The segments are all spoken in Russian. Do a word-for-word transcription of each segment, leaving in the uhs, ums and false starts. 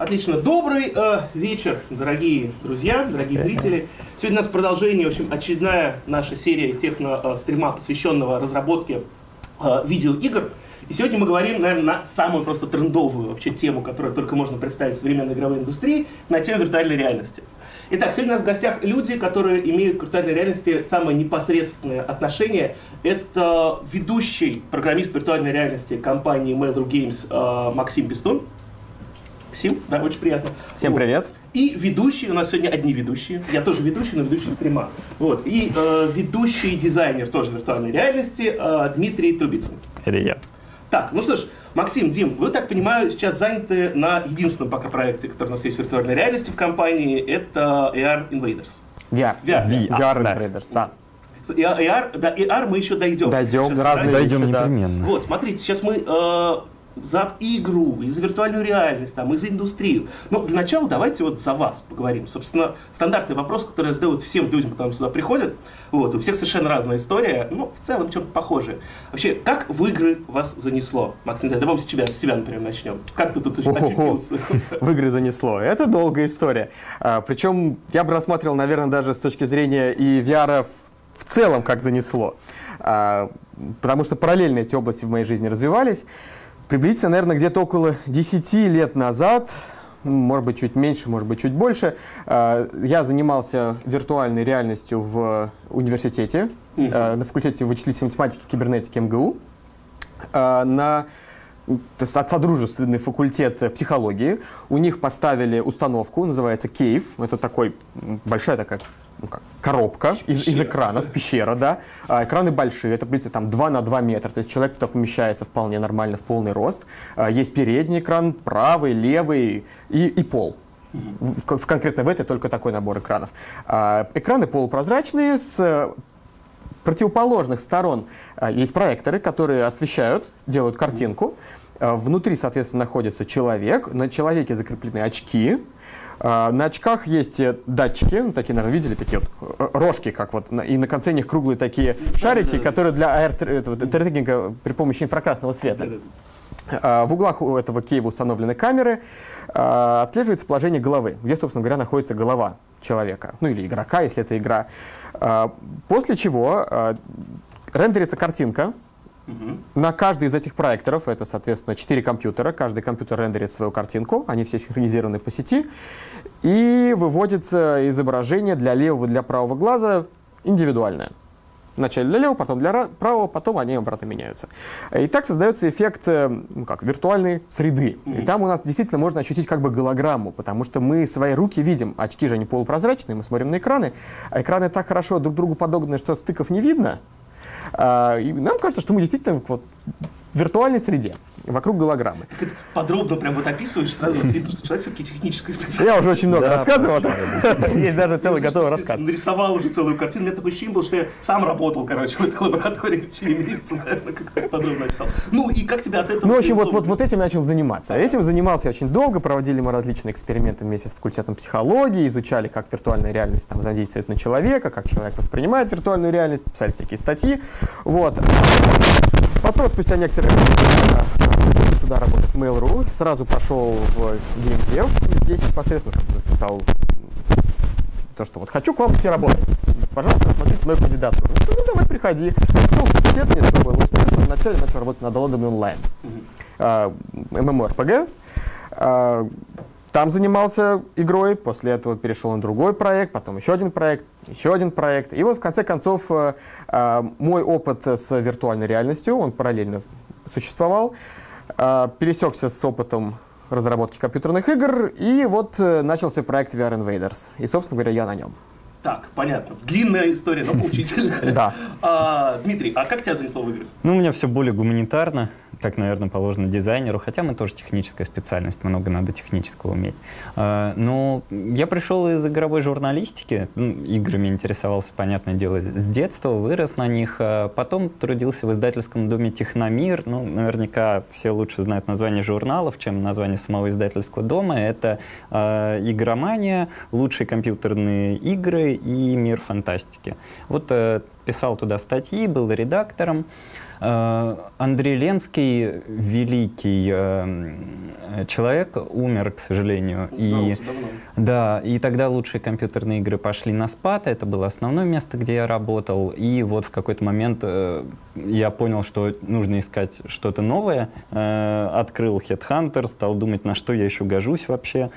Отлично. Добрый э, вечер, дорогие друзья, дорогие зрители. Сегодня у нас продолжение, в общем, очередная наша серия техно-стрима, посвященного разработке э, видеоигр. И сегодня мы говорим, наверное, на самую просто трендовую вообще тему, которую только можно представить в современной игровой индустрии, на тему виртуальной реальности. Итак, сегодня у нас в гостях люди, которые имеют к виртуальной реальности самое непосредственное отношение. Это ведущий программист виртуальной реальности компании Mail.ru Games э, Максим Пестун. Максим, да, очень приятно. Всем привет. И ведущий, у нас сегодня одни ведущие, я тоже ведущий, но ведущий стрима. Вот. И э, ведущий дизайнер тоже виртуальной реальности э, Дмитрий Трубицын. Это я. Так, ну что ж, Максим, Дим, вы, так понимаю, сейчас заняты на единственном пока проекте, который у нас есть в виртуальной реальности в компании, это эй ар Invaders. ви ар. ви ар, ви ар Invaders, да. эй ар, да, эй ар мы еще дойдем. Дойдем, сейчас разные дойдем вещи, да. непременно. Вот, смотрите, сейчас мы э, за игру, и за виртуальную реальность, там, и за индустрию. Но для начала давайте вот за вас поговорим. Собственно, стандартный вопрос, который задают всем людям, которые сюда приходят. Вот, у всех совершенно разная история, но в целом чем-то похожее. Вообще, как в игры вас занесло? Максим, давай с тебя, с себя, например, начнем. Как ты тут очутился? В игры занесло. Это долгая история. А, причем я бы рассматривал, наверное, даже с точки зрения и ви ар в, в целом, как занесло. А, потому что параллельно эти области в моей жизни развивались. Приблизительно, наверное, где-то около десяти лет назад, может быть, чуть меньше, может быть, чуть больше, я занимался виртуальной реальностью в университете, mm-hmm. на факультете вычислительной математики и кибернетики эм гэ у, на содружественный факультет психологии. У них поставили установку, называется кейв, это такой большая такая ну как, коробка из, из экранов, пещера, да. А, экраны большие, это приблизительно там два на два метра, то есть человек туда помещается вполне нормально в полный рост. А, есть передний экран, правый, левый и, и пол. Mm-hmm. в, в, конкретно в этой только такой набор экранов. А, экраны полупрозрачные, с противоположных сторон а, есть проекторы, которые освещают, делают картинку. А, внутри, соответственно, находится человек, на человеке закреплены очки. Uh, на очках есть датчики, ну, такие, наверное, видели, такие вот рожки, как вот, и на конце них круглые такие шарики, которые для аэр-трекинга при помощи инфракрасного света. Uh, в углах у этого кейва установлены камеры, uh, отслеживается положение головы, где, собственно говоря, находится голова человека, ну или игрока, если это игра. Uh, после чего uh, рендерится картинка. На каждый из этих проекторов, это, соответственно, четыре компьютера, каждый компьютер рендерит свою картинку, они все синхронизированы по сети, и выводится изображение для левого и для правого глаза индивидуальное. Вначале для левого, потом для правого, потом они обратно меняются. И так создается эффект ну, как, виртуальной среды. И там у нас действительно можно ощутить как бы голограмму, потому что мы свои руки видим, очки же они полупрозрачные, мы смотрим на экраны, а экраны так хорошо друг к другу подогнаны, что стыков не видно. И нам кажется, что мы действительно вот, в виртуальной среде, вокруг голограммы. Ты подробно прям вот описываешь, сразу вот видно, что человек все-таки технический специалист. Я уже очень много да, рассказывал, есть даже целый готовый рассказ. Нарисовал уже целую картину, у меня такое ощущение было, что я сам работал, короче, в этой лаборатории в течение месяца, наверное, как-то подробно описал. Ну и как тебя от этого... Ну, в общем, вот, вот, вот этим начал заниматься. Этим занимался я очень долго, проводили мы различные эксперименты вместе с факультетом психологии, изучали, как виртуальная реальность там взаимодействует на человека, как человек воспринимает виртуальную реальность, писали всякие статьи. Вот. Потом, спустя некоторое время, сюда работать в Mail.ru, сразу пошел в геймдев, здесь непосредственно написал то, что вот хочу к вам идти работать. Пожалуйста, посмотрите мою кандидатуру. Ну, давай, приходи. Пошел в собеседование, все было успешно. Вначале начал работать над Лодами онлайн. эм эм о эр пи джи. Там занимался игрой, после этого перешел на другой проект, потом еще один проект, еще один проект. И вот в конце концов мой опыт с виртуальной реальностью, он параллельно существовал, пересекся с опытом разработки компьютерных игр, и вот начался проект ви ар Invaders. И, собственно говоря, я на нем. Так, понятно. Длинная история, но поучительная. Да. А, Дмитрий, а как тебя занесло в игры? Ну, у меня все более гуманитарно, как, наверное, положено дизайнеру, хотя мы тоже техническая специальность, много надо технического уметь. А, но я пришел из игровой журналистики, ну, играми интересовался, понятное дело, с детства, вырос на них, а потом трудился в издательском доме «Техномир». Ну, наверняка все лучше знают название журналов, чем название самого издательского дома. Это а, «Игромания», «Лучшие компьютерные игры» и «Мир фантастики». Вот э, писал туда статьи, был редактором. Андрей Ленский, великий человек, умер, к сожалению. И, да, и тогда лучшие компьютерные игры пошли на спад. Это было основное место, где я работал. И вот в какой-то момент я понял, что нужно искать что-то новое. Открыл HeadHunter, стал думать, на что я еще гожусь вообще.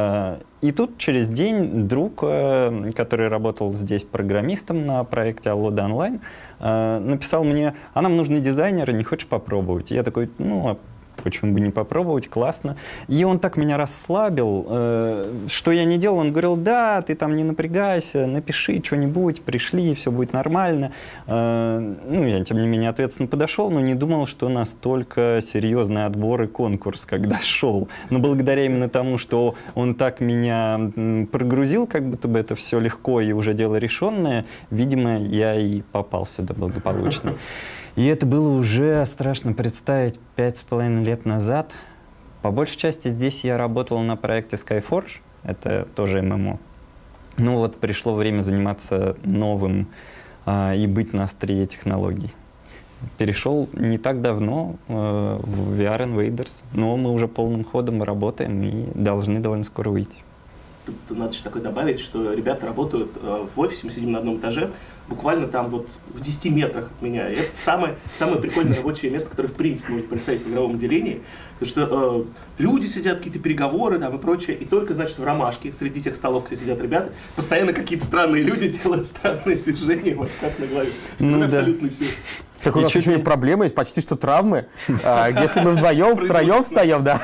И тут через день друг, который работал здесь программистом на проекте Allo да Онлайн, написал мне: а нам нужны дизайнеры, не хочешь попробовать? И я такой: ну, а почему бы не попробовать, классно. И он так меня расслабил, э, что я не делал. Он говорил: да, ты там не напрягайся, напиши что-нибудь, пришли, все будет нормально. Э, ну, я, тем не менее, ответственно подошел, но не думал, что настолько серьезный отбор и конкурс, когда шел. Но благодаря именно тому, что он так меня прогрузил, как будто бы это все легко и уже дело решенное, видимо, я и попал сюда благополучно. И это было уже страшно представить пять с половиной лет назад. По большей части здесь я работал на проекте Skyforge, это тоже эм эм о. Ну вот пришло время заниматься новым а, и быть на острие технологий. Перешел не так давно э, в ви ар Invaders, но мы уже полным ходом работаем и должны довольно скоро выйти. Тут надо еще такое добавить, что ребята работают э, в офисе, мы сидим на одном этаже, буквально там вот в десяти метрах от меня. И это самое, самое прикольное рабочее место, которое в принципе можно представить в игровом отделении. Потому что э, люди сидят, какие-то переговоры там и прочее, и только, значит, в ромашке, среди тех столов, где сидят ребята, постоянно какие-то странные люди делают странные движения в очках на голове. Ну, абсолютно сил. Так у нас еще и проблемы, есть почти что травмы. Если мы вдвоем, втроем встаем, да,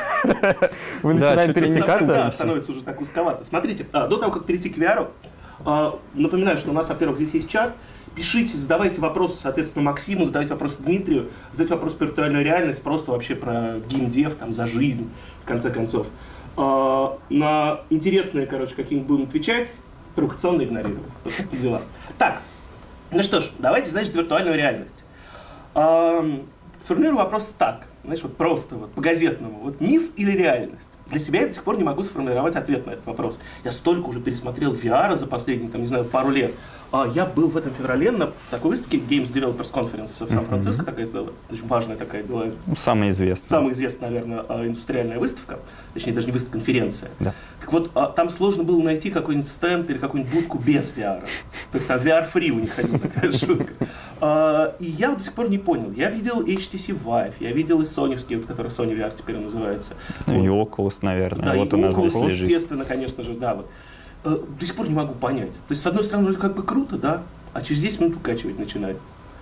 мы начинаем пересекаться. Да, становится уже так узковато. Смотрите, до того, как перейти к ви ар, напоминаю, что у нас, во-первых, здесь есть чат. Пишите, задавайте вопросы, соответственно, Максиму, задавайте вопросы Дмитрию, задавайте вопросы про виртуальную реальность, просто вообще про геймдев, там, за жизнь, в конце концов. На интересные, короче, какие-нибудь будем отвечать, провокационно игнорировать. Вот такие дела. Так, ну что ж, давайте, значит, виртуальную реальность. Сформулирую вопрос так, знаешь, вот просто, вот, по-газетному. Вот миф или реальность? Для себя я до сих пор не могу сформулировать ответ на этот вопрос. Я столько уже пересмотрел ви ар за последние, там, не знаю, пару лет. Я был в этом феврале на такой выставке Games Developers Conference в Сан-Франциско, mm-hmm. такая очень важная такая была. Самая известная. Самая известная, наверное, индустриальная выставка. Точнее, даже не выставка, конференция. Да. Так вот, там сложно было найти какой-нибудь стенд или какую-нибудь будку без ви ар. То есть там ви ар-free у них ходила такая шутка. И я вот до сих пор не понял. Я видел эйч ти си Vive, я видел и соневские, вот, который Sony ви ар теперь называется. Ну и Oculus, наверное. Да, вот и у нас Oculus, лежит. естественно, конечно же, да. Вот. До сих пор не могу понять. То есть, с одной стороны, вроде как бы круто, да, а через десять минут укачивать начинает.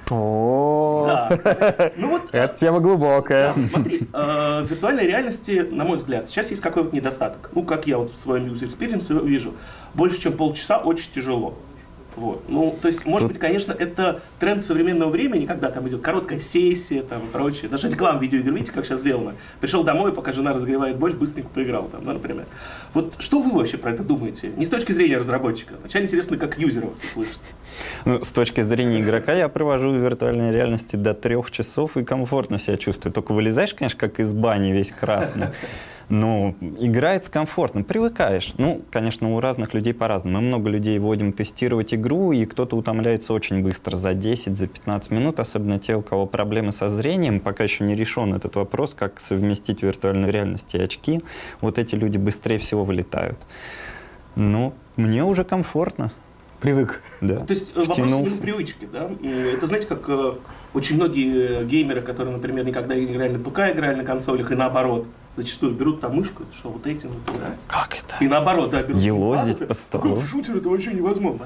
О, да. Ну вот, эта тема глубокая. Да, смотри, э, в виртуальной реальности, на мой взгляд, сейчас есть какой-то недостаток. Ну, как я вот в своем user experience вижу, больше чем полчаса очень тяжело. Вот. Ну, то есть, может Тут... быть, конечно, это тренд современного времени, когда там идет короткая сессия, там, и прочее. Даже реклама видеоигр, видите, как сейчас сделано. Пришел домой, пока жена разогревает борщ, быстренько поиграл, там, да, например. Вот что вы вообще про это думаете? Не с точки зрения разработчика. Вначале интересно, как юзера вас услышит. Ну, с точки зрения игрока я провожу в виртуальной реальности до трех часов и комфортно себя чувствую. Только вылезаешь, конечно, как из бани весь красный. Ну, играется комфортно, привыкаешь. Ну, конечно, у разных людей по-разному. Мы много людей вводим тестировать игру, и кто-то утомляется очень быстро, за десять, за пятнадцать минут, особенно те, у кого проблемы со зрением, пока еще не решен этот вопрос, как совместить виртуальную реальность и очки. Вот эти люди быстрее всего вылетают. Ну, мне уже комфортно. Привык. Да. То есть вопрос именно привычки, да? Это, знаете, как э, очень многие геймеры, которые, например, никогда не играли на ПК, играли на консолях, и наоборот, зачастую берут там мышку, что вот этим вот играть. Как это? И наоборот, да, берут. Елозить по столу. В шутер это вообще невозможно.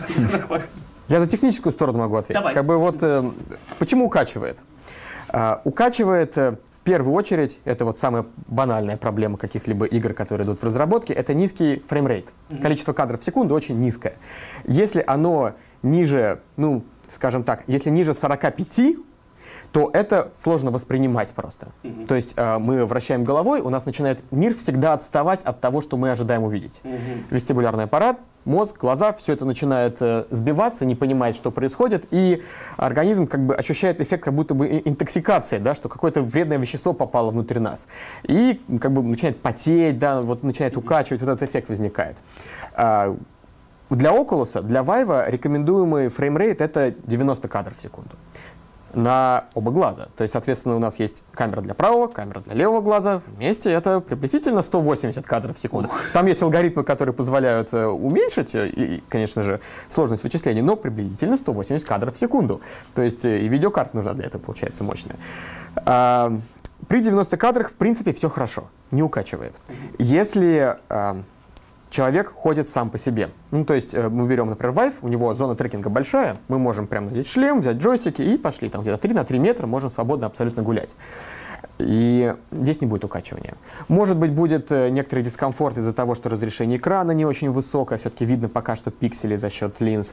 Я за техническую сторону могу ответить. Давай. Как бы вот, э, почему укачивает? Э, укачивает... Э, В первую очередь, это вот самая банальная проблема каких-либо игр, которые идут в разработке, это низкий фреймрейт. Mm-hmm. Количество кадров в секунду очень низкое. Если оно ниже, ну, скажем так, если ниже сорока пяти, то это сложно воспринимать просто. Mm-hmm. То есть э, мы вращаем головой, у нас начинает мир всегда отставать от того, что мы ожидаем увидеть. Mm-hmm. Вестибулярный аппарат, мозг, глаза, все это начинает э, сбиваться, не понимает, что происходит, и организм как бы ощущает эффект как будто бы интоксикации, да, что какое-то вредное вещество попало внутрь нас. И как бы начинает потеть, да, вот начинает укачивать, вот этот эффект возникает. А, для Oculus, для Vive рекомендуемый фреймрейт это девяносто кадров в секунду. на оба глаза. То есть, соответственно, у нас есть камера для правого, камера для левого глаза. Вместе это приблизительно сто восемьдесят кадров в секунду. Там есть алгоритмы, которые позволяют э, уменьшить, э, и, конечно же, сложность вычислений, но приблизительно сто восемьдесят кадров в секунду. То есть э, и видеокарта нужна для этого, получается, мощная. А, при девяноста кадрах, в принципе, все хорошо, не укачивает. Если а, человек ходит сам по себе, ну, то есть мы берем, например, Vive, у него зона трекинга большая, мы можем прямо надеть шлем, взять джойстики и пошли, там где-то три на три метра можем свободно абсолютно гулять. И здесь не будет укачивания. Может быть, будет некоторый дискомфорт из-за того, что разрешение экрана не очень высокое, все-таки видно пока что пиксели за счет линз.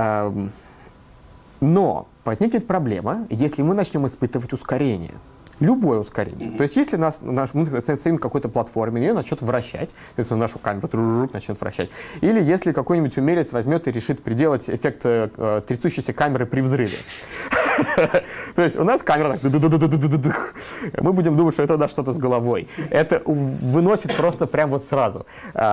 Но возникнет проблема, если мы начнем испытывать ускорение. Любое ускорение. Mm-hmm. То есть, если нас, наш, мы стоим на какой-то платформе, ее начнет вращать, если нашу камеру начнет вращать, или если какой-нибудь умелец возьмет и решит приделать эффект э, трясущейся камеры при взрыве. То есть у нас камера так, мы будем думать, что это да, что-то с головой. Это выносит просто прям вот сразу.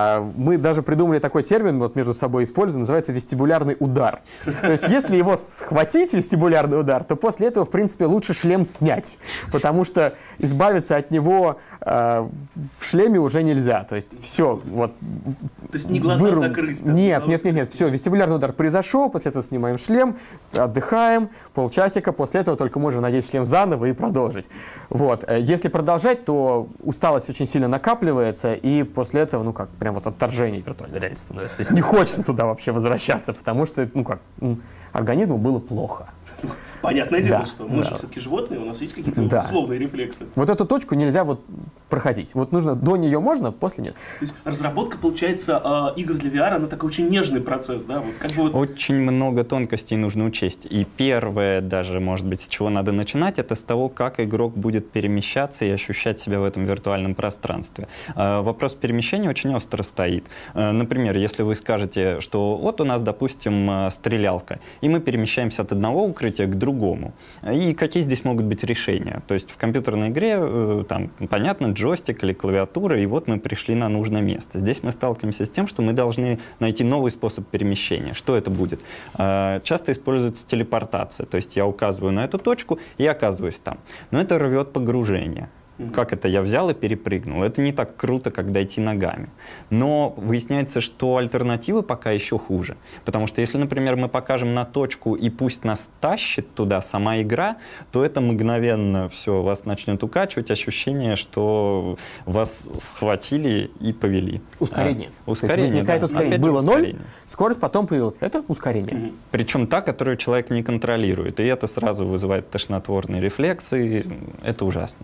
Мы даже придумали такой термин, вот между собой используем, называется вестибулярный удар. То есть если его схватить, вестибулярный удар, то после этого, в принципе, лучше шлем снять, потому что избавиться от него в шлеме уже нельзя. То есть все, вот. То есть не глаза выру... закрыть? Нет, нет, нет, нет, все, вестибулярный удар произошел, после этого снимаем шлем, отдыхаем, полчасика, после этого только можно надеть шлем заново и продолжить. Вот. Если продолжать, то усталость очень сильно накапливается, и после этого, ну как, прям вот отторжение виртуальной реальности становится. То есть не хочется туда вообще возвращаться, потому что, ну как, организму было плохо. Понятное дело, да, что мы да. же все-таки животные, у нас есть какие-то да. условные рефлексы. Вот эту точку нельзя вот проходить. Вот нужно, до нее можно, после нет. То есть разработка, получается, игр для ви ар, она такой очень нежный процесс, да? Вот как бы вот... Очень много тонкостей нужно учесть. И первое, даже, может быть, с чего надо начинать, это с того, как игрок будет перемещаться и ощущать себя в этом виртуальном пространстве. Вопрос перемещения очень остро стоит. Например, если вы скажете, что вот у нас, допустим, стрелялка, и мы перемещаемся от одного укрытия к другому. И какие здесь могут быть решения? То есть в компьютерной игре, там, понятно, джойстик или клавиатура, и вот мы пришли на нужное место. Здесь мы сталкиваемся с тем, что мы должны найти новый способ перемещения. Что это будет? Часто используется телепортация, то есть я указываю на эту точку и оказываюсь там. Но это рвет погружение. Как это я взял и перепрыгнул? Это не так круто, как дойти ногами. Но выясняется, что альтернативы пока еще хуже. Потому что если, например, мы покажем на точку и пусть нас тащит туда сама игра, то это мгновенно все, вас начнет укачивать, ощущение, что вас схватили и повели. Ускорение. А, ускорение, возникает да. ускорение. Было ноль, скорость потом появилась. Это ускорение. Mm-hmm. Причем та, которую человек не контролирует. И это сразу вызывает тошнотворные рефлексы. Это ужасно.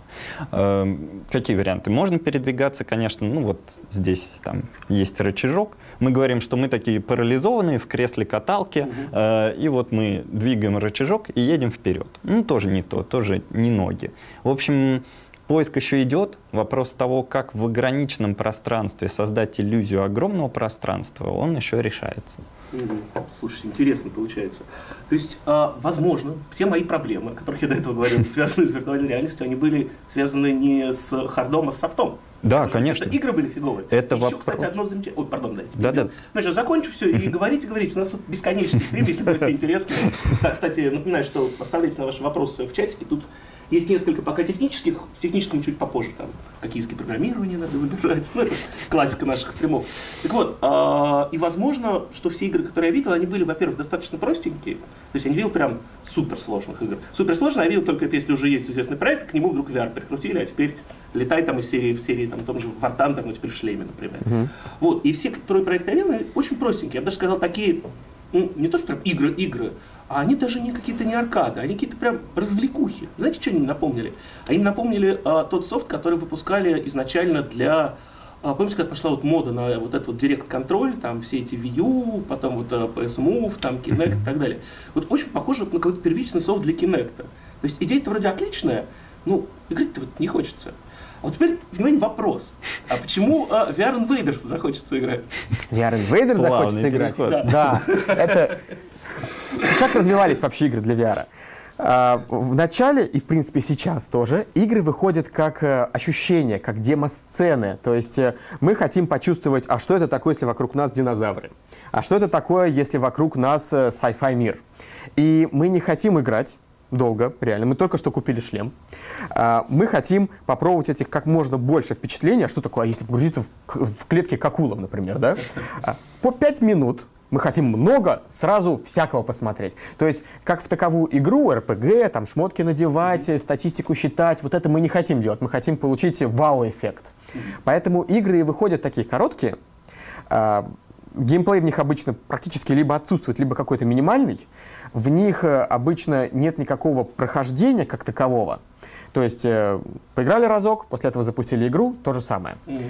Какие варианты? Можно передвигаться, конечно, ну вот здесь там есть рычажок. Мы говорим, что мы такие парализованные в кресле каталки, uh-huh. э, и вот мы двигаем рычажок и едем вперед. Ну, тоже не то, тоже не ноги. В общем, поиск еще идет. Вопрос того, как в ограниченном пространстве создать иллюзию огромного пространства, он еще решается. Слушайте, интересно получается. То есть, э, возможно, все мои проблемы, о которых я до этого говорил, связанные с виртуальной реальностью, они были связаны не с хардом, а с софтом. Да, потому конечно. Игры были фиговые. Это Еще, вопрос. кстати, одно замечательное... Ой, пардон, дайте. Да, да. Ну что, закончу все и говорите, говорите. У нас вот бесконечный стрим, если будет интересно. Да, кстати, напоминаю, что оставляйте на ваши вопросы в чатике. Тут есть несколько пока технических, с техническим чуть попозже. Там, какие языки программирования надо выбирать. Ну, это классика наших стримов. Так вот, э, и возможно, что все игры, которые я видел, они были, во-первых, достаточно простенькие. То есть я не видел прям суперсложных игр. Суперсложно я видел только это, если уже есть известный проект, к нему вдруг ви ар прикрутили, а теперь летай там из серии в серии, там, в том же War Thunder, но теперь в шлеме, например. Uh-huh. Вот, и все, которые проекты я видел, очень простенькие. Я бы даже сказал, такие, ну, не то что прям игры-игры, а они даже не какие-то не аркады, они какие-то прям развлекухи. Знаете, что они мне напомнили? Они мне напомнили а, тот софт, который выпускали изначально для... А, помните, когда пошла вот мода на вот этот вот Direct Control, там все эти Wii U, потом вот а, пи эс Move, там Kinect и так далее. Вот очень похоже вот на какой-то первичный софт для Kinect. То есть идея-то вроде отличная, ну, играть-то вот не хочется. А вот теперь, внимание, вопрос. А почему а, ви ар Invaders захочется играть? ви ар Invaders захочется играть? Да. да. Это... Как развивались вообще игры для ви ар? А, в начале, и в принципе сейчас тоже, игры выходят как а, ощущения, как демо-сцены. То есть а, мы хотим почувствовать, а что это такое, если вокруг нас динозавры? А что это такое, если вокруг нас а, sci-fi мир? И мы не хотим играть. долго, реально. Мы только что купили шлем. А, мы хотим попробовать этих как можно больше впечатлений. А что такое, если погрузиться в, в клетке к акулам, например, да? А, по пять минут. Мы хотим много, сразу всякого посмотреть. То есть, как в таковую игру, эр пи джи, там, шмотки надевать, mm-hmm. статистику считать, вот это мы не хотим делать. Мы хотим получить вау-эффект. Mm-hmm. Поэтому игры и выходят такие короткие. А, геймплей в них обычно практически либо отсутствует, либо какой-то минимальный. В них а, обычно нет никакого прохождения как такового. То есть, э, поиграли разок, после этого запустили игру, то же самое. Mm-hmm.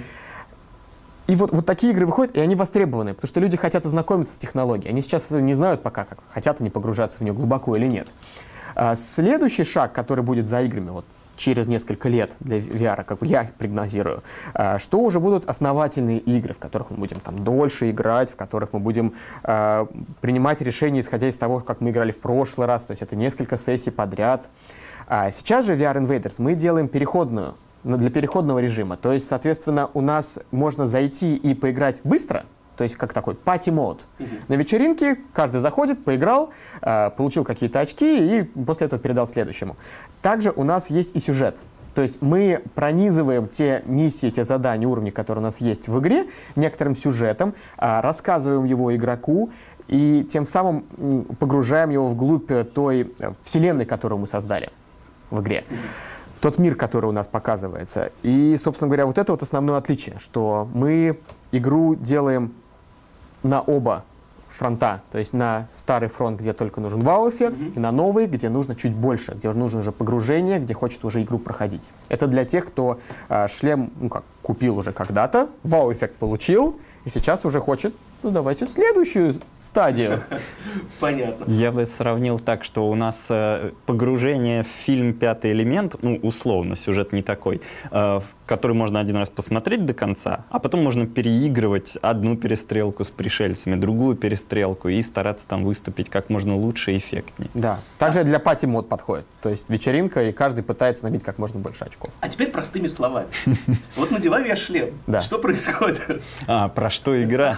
И вот, вот такие игры выходят, и они востребованы, потому что люди хотят ознакомиться с технологией. Они сейчас не знают пока, как хотят они погружаться в нее глубоко или нет. А следующий шаг, который будет за играми вот, через несколько лет для ви ар, как я прогнозирую, а, что уже будут основательные игры, в которых мы будем там дольше играть, в которых мы будем а, принимать решения, исходя из того, как мы играли в прошлый раз, то есть это несколько сессий подряд. А сейчас же ви ар Invaders мы делаем переходную, для переходного режима. То есть, соответственно, у нас можно зайти и поиграть быстро, то есть как такой пати-мод. Uh-huh. На вечеринке каждый заходит, поиграл, э, получил какие-то очки и после этого передал следующему. Также у нас есть и сюжет. То есть мы пронизываем те миссии, те задания, уровни, которые у нас есть в игре, некоторым сюжетом, э, рассказываем его игроку, и тем самым погружаем его вглубь той вселенной, которую мы создали в игре. Uh-huh. Тот мир, который у нас показывается. И, собственно говоря, вот это вот основное отличие, что мы игру делаем на оба фронта. То есть на старый фронт, где только нужен вау-эффект, mm-hmm. и на новый, где нужно чуть больше, где нужно уже погружение, где хочет уже игру проходить. Это для тех, кто э, шлем ну как, купил уже когда-то, вау-эффект получил, и сейчас уже хочет, ну давайте следующую стадию. Понятно. Я бы сравнил так, что у нас э, погружение в фильм «Пятый элемент», ну условно, сюжет не такой, э, который можно один раз посмотреть до конца, а потом можно переигрывать одну перестрелку с пришельцами, другую перестрелку и стараться там выступить как можно лучше и эффектнее. Да. Также а. для пати-мод подходит. То есть вечеринка, и каждый пытается набить как можно больше очков. А теперь простыми словами. Вот надеваю я шлем. Что происходит? А, про что игра?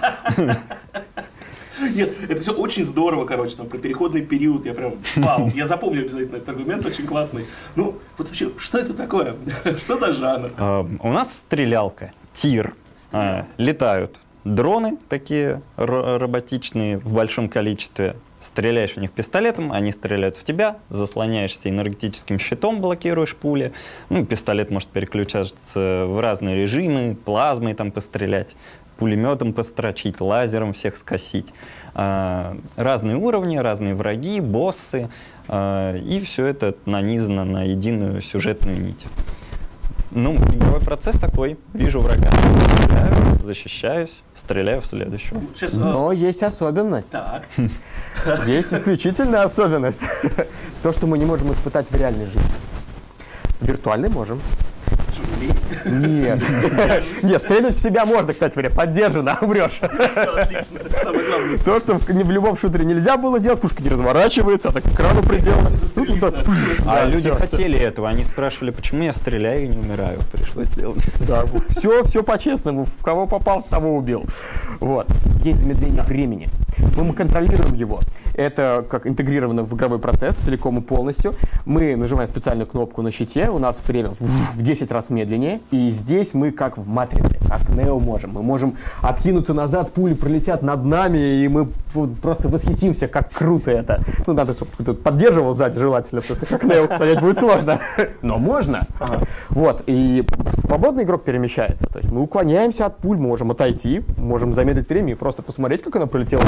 Нет, это все очень здорово, короче, там, про переходный период, я прям, вау, я запомню обязательно этот аргумент, очень классный. Ну, вот вообще, что это такое? Что за жанр? Uh, у нас стрелялка, тир, uh, летают дроны такие роботичные в большом количестве, стреляешь в них пистолетом, они стреляют в тебя, заслоняешься энергетическим щитом, блокируешь пули, ну, пистолет может переключаться в разные режимы, плазмой там пострелять, пулеметом построчить, лазером всех скосить. А, разные уровни, разные враги, боссы, а, и все это нанизано на единую сюжетную нить. Ну, игровой процесс такой. Вижу врага, стреляю, защищаюсь, стреляю в следующего. Сейчас, Но а... есть особенность. Так. Есть исключительная особенность. То, что мы не можем испытать в реальной жизни. В виртуальной можем. Нет. Нет, стрельнуть в себя можно, кстати говоря, поддержано, умрешь. Отлично, это самое главное. То, что в, в любом шутере нельзя было сделать, пушка не разворачивается, а так к экрану приделана. А люди хотели этого, они спрашивали, почему я стреляю и не умираю. Пришлось сделать. Да, все, все по-честному, в кого попал, того убил. Вот. Есть замедление времени. Мы контролируем его. Это как интегрировано в игровой процесс целиком и полностью. Мы нажимаем специальную кнопку на щите, у нас время в десять раз медленнее, и здесь мы как в матрице, как Нео можем. Мы можем откинуться назад, пули пролетят над нами, и мы просто восхитимся, как круто это. Ну, надо, чтобы кто-то поддерживал сзади желательно, потому что как Нео стоять будет сложно. Но можно. Ага. Вот, и свободный игрок перемещается. То есть мы уклоняемся от пуль, мы можем отойти, можем замедлить время и просто посмотреть, как она пролетела.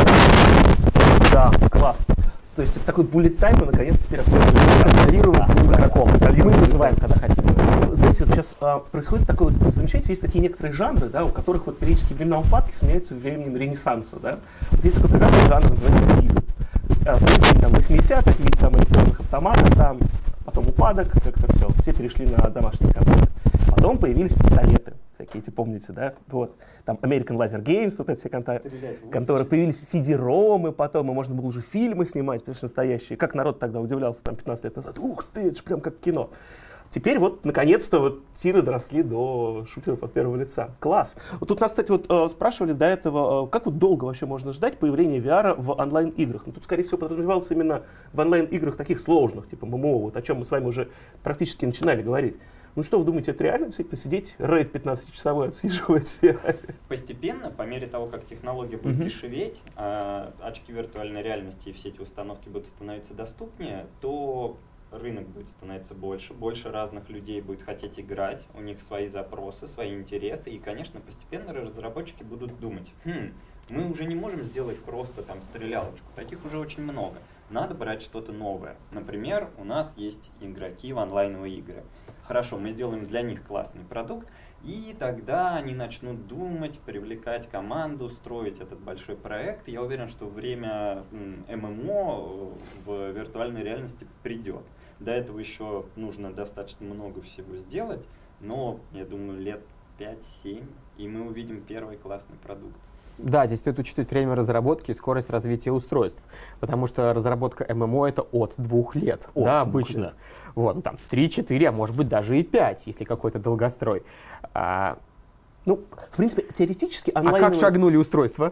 Да, класс. То есть такой bullet time мы наконец-то теперь контролируем с ним игроком. Мы вызываем, когда хотим. Знаете, вот сейчас а, происходит такое, вот, замечаете, есть такие некоторые жанры, да, у которых вот периодически времена упадки сменяются временем ренессанса. Да? Вот есть такой прекрасный жанр, называется видео. То есть а, в там, восьмидесятых, вид там электронных автоматов, там, потом упадок, как-то все, все перешли на домашние консоли. Потом появились пистолеты, всякие эти, помните, да? Вот. Там American Laser Games, вот эти все конторы, конторы. Появились си ди-ромы потом, и можно было уже фильмы снимать, конечно, настоящие. Как народ тогда удивлялся там пятнадцать лет назад. Ух ты, это же прям как кино. теперь вот, наконец-то, вот тиры доросли до шутеров от первого лица. Класс. Вот тут нас, кстати, вот э, спрашивали до этого, э, как вот долго вообще можно ждать появления ви ар в онлайн-играх? Ну, тут, скорее всего, подразумевалось именно в онлайн-играх таких сложных, типа эм эм о, вот о чем мы с вами уже практически начинали говорить. Ну что вы думаете, это реально посидеть, рейд пятнадцатичасовой отсиживать в ви ар? Постепенно, по мере того, как технология будет Мгм. дешеветь, а очки виртуальной реальности и все эти установки будут становиться доступнее, то рынок будет становиться больше, больше разных людей будет хотеть играть, у них свои запросы, свои интересы, и, конечно, постепенно разработчики будут думать, хм, мы уже не можем сделать просто там стрелялочку, таких уже очень много, надо брать что-то новое. Например, у нас есть игроки в онлайновые игры. Хорошо, мы сделаем для них классный продукт, и тогда они начнут думать, привлекать команду, строить этот большой проект. Я уверен, что время эм эм о в виртуальной реальности придет. До этого еще нужно достаточно много всего сделать, но, я думаю, лет пять-семь, и мы увидим первый классный продукт. Да, здесь стоит учитывать время разработки и скорость развития устройств, потому что разработка эм эм о это от двух лет, От да, двух обычно. лет. Вот, ну, там три-четыре, а может быть даже и пять, если какой-то долгострой. А, Ну, в принципе, теоретически а онлайн... как шагнули устройства?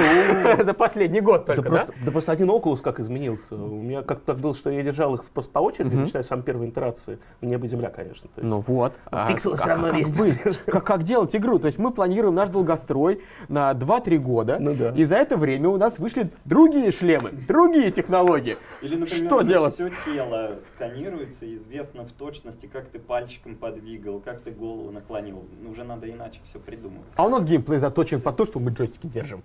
За последний год Да только, да? просто, да просто один Oculus как изменился. У меня как-то так было, что я держал их просто по очереди, Мгм. начиная с самой первой итерации. Небо и земля, конечно. То есть. Ну вот. А Пикселы как- всё равно как есть. быть? Как, как делать игру? То есть мы планируем наш долгострой на два-три года, Ну да. и за это время у нас вышли другие шлемы, другие технологии. Или, например, Что у нас делать? все тело сканируется, и известно в точности, как ты пальчиком подвигал, как ты голову наклонил. Уже надо иначе все придумывать. А у нас геймплей заточен под то, что мы джойстики держим.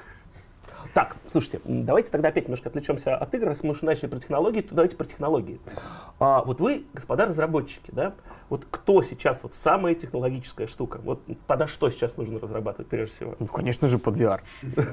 Так, слушайте, м, давайте тогда опять немножко отвлечемся от игр. Раз мы уже начали про технологии, то давайте про технологии. А, вот вы, господа разработчики, да, вот кто сейчас вот самая технологическая штука? Вот подо что сейчас нужно разрабатывать прежде всего? Ну, конечно же, под ви ар.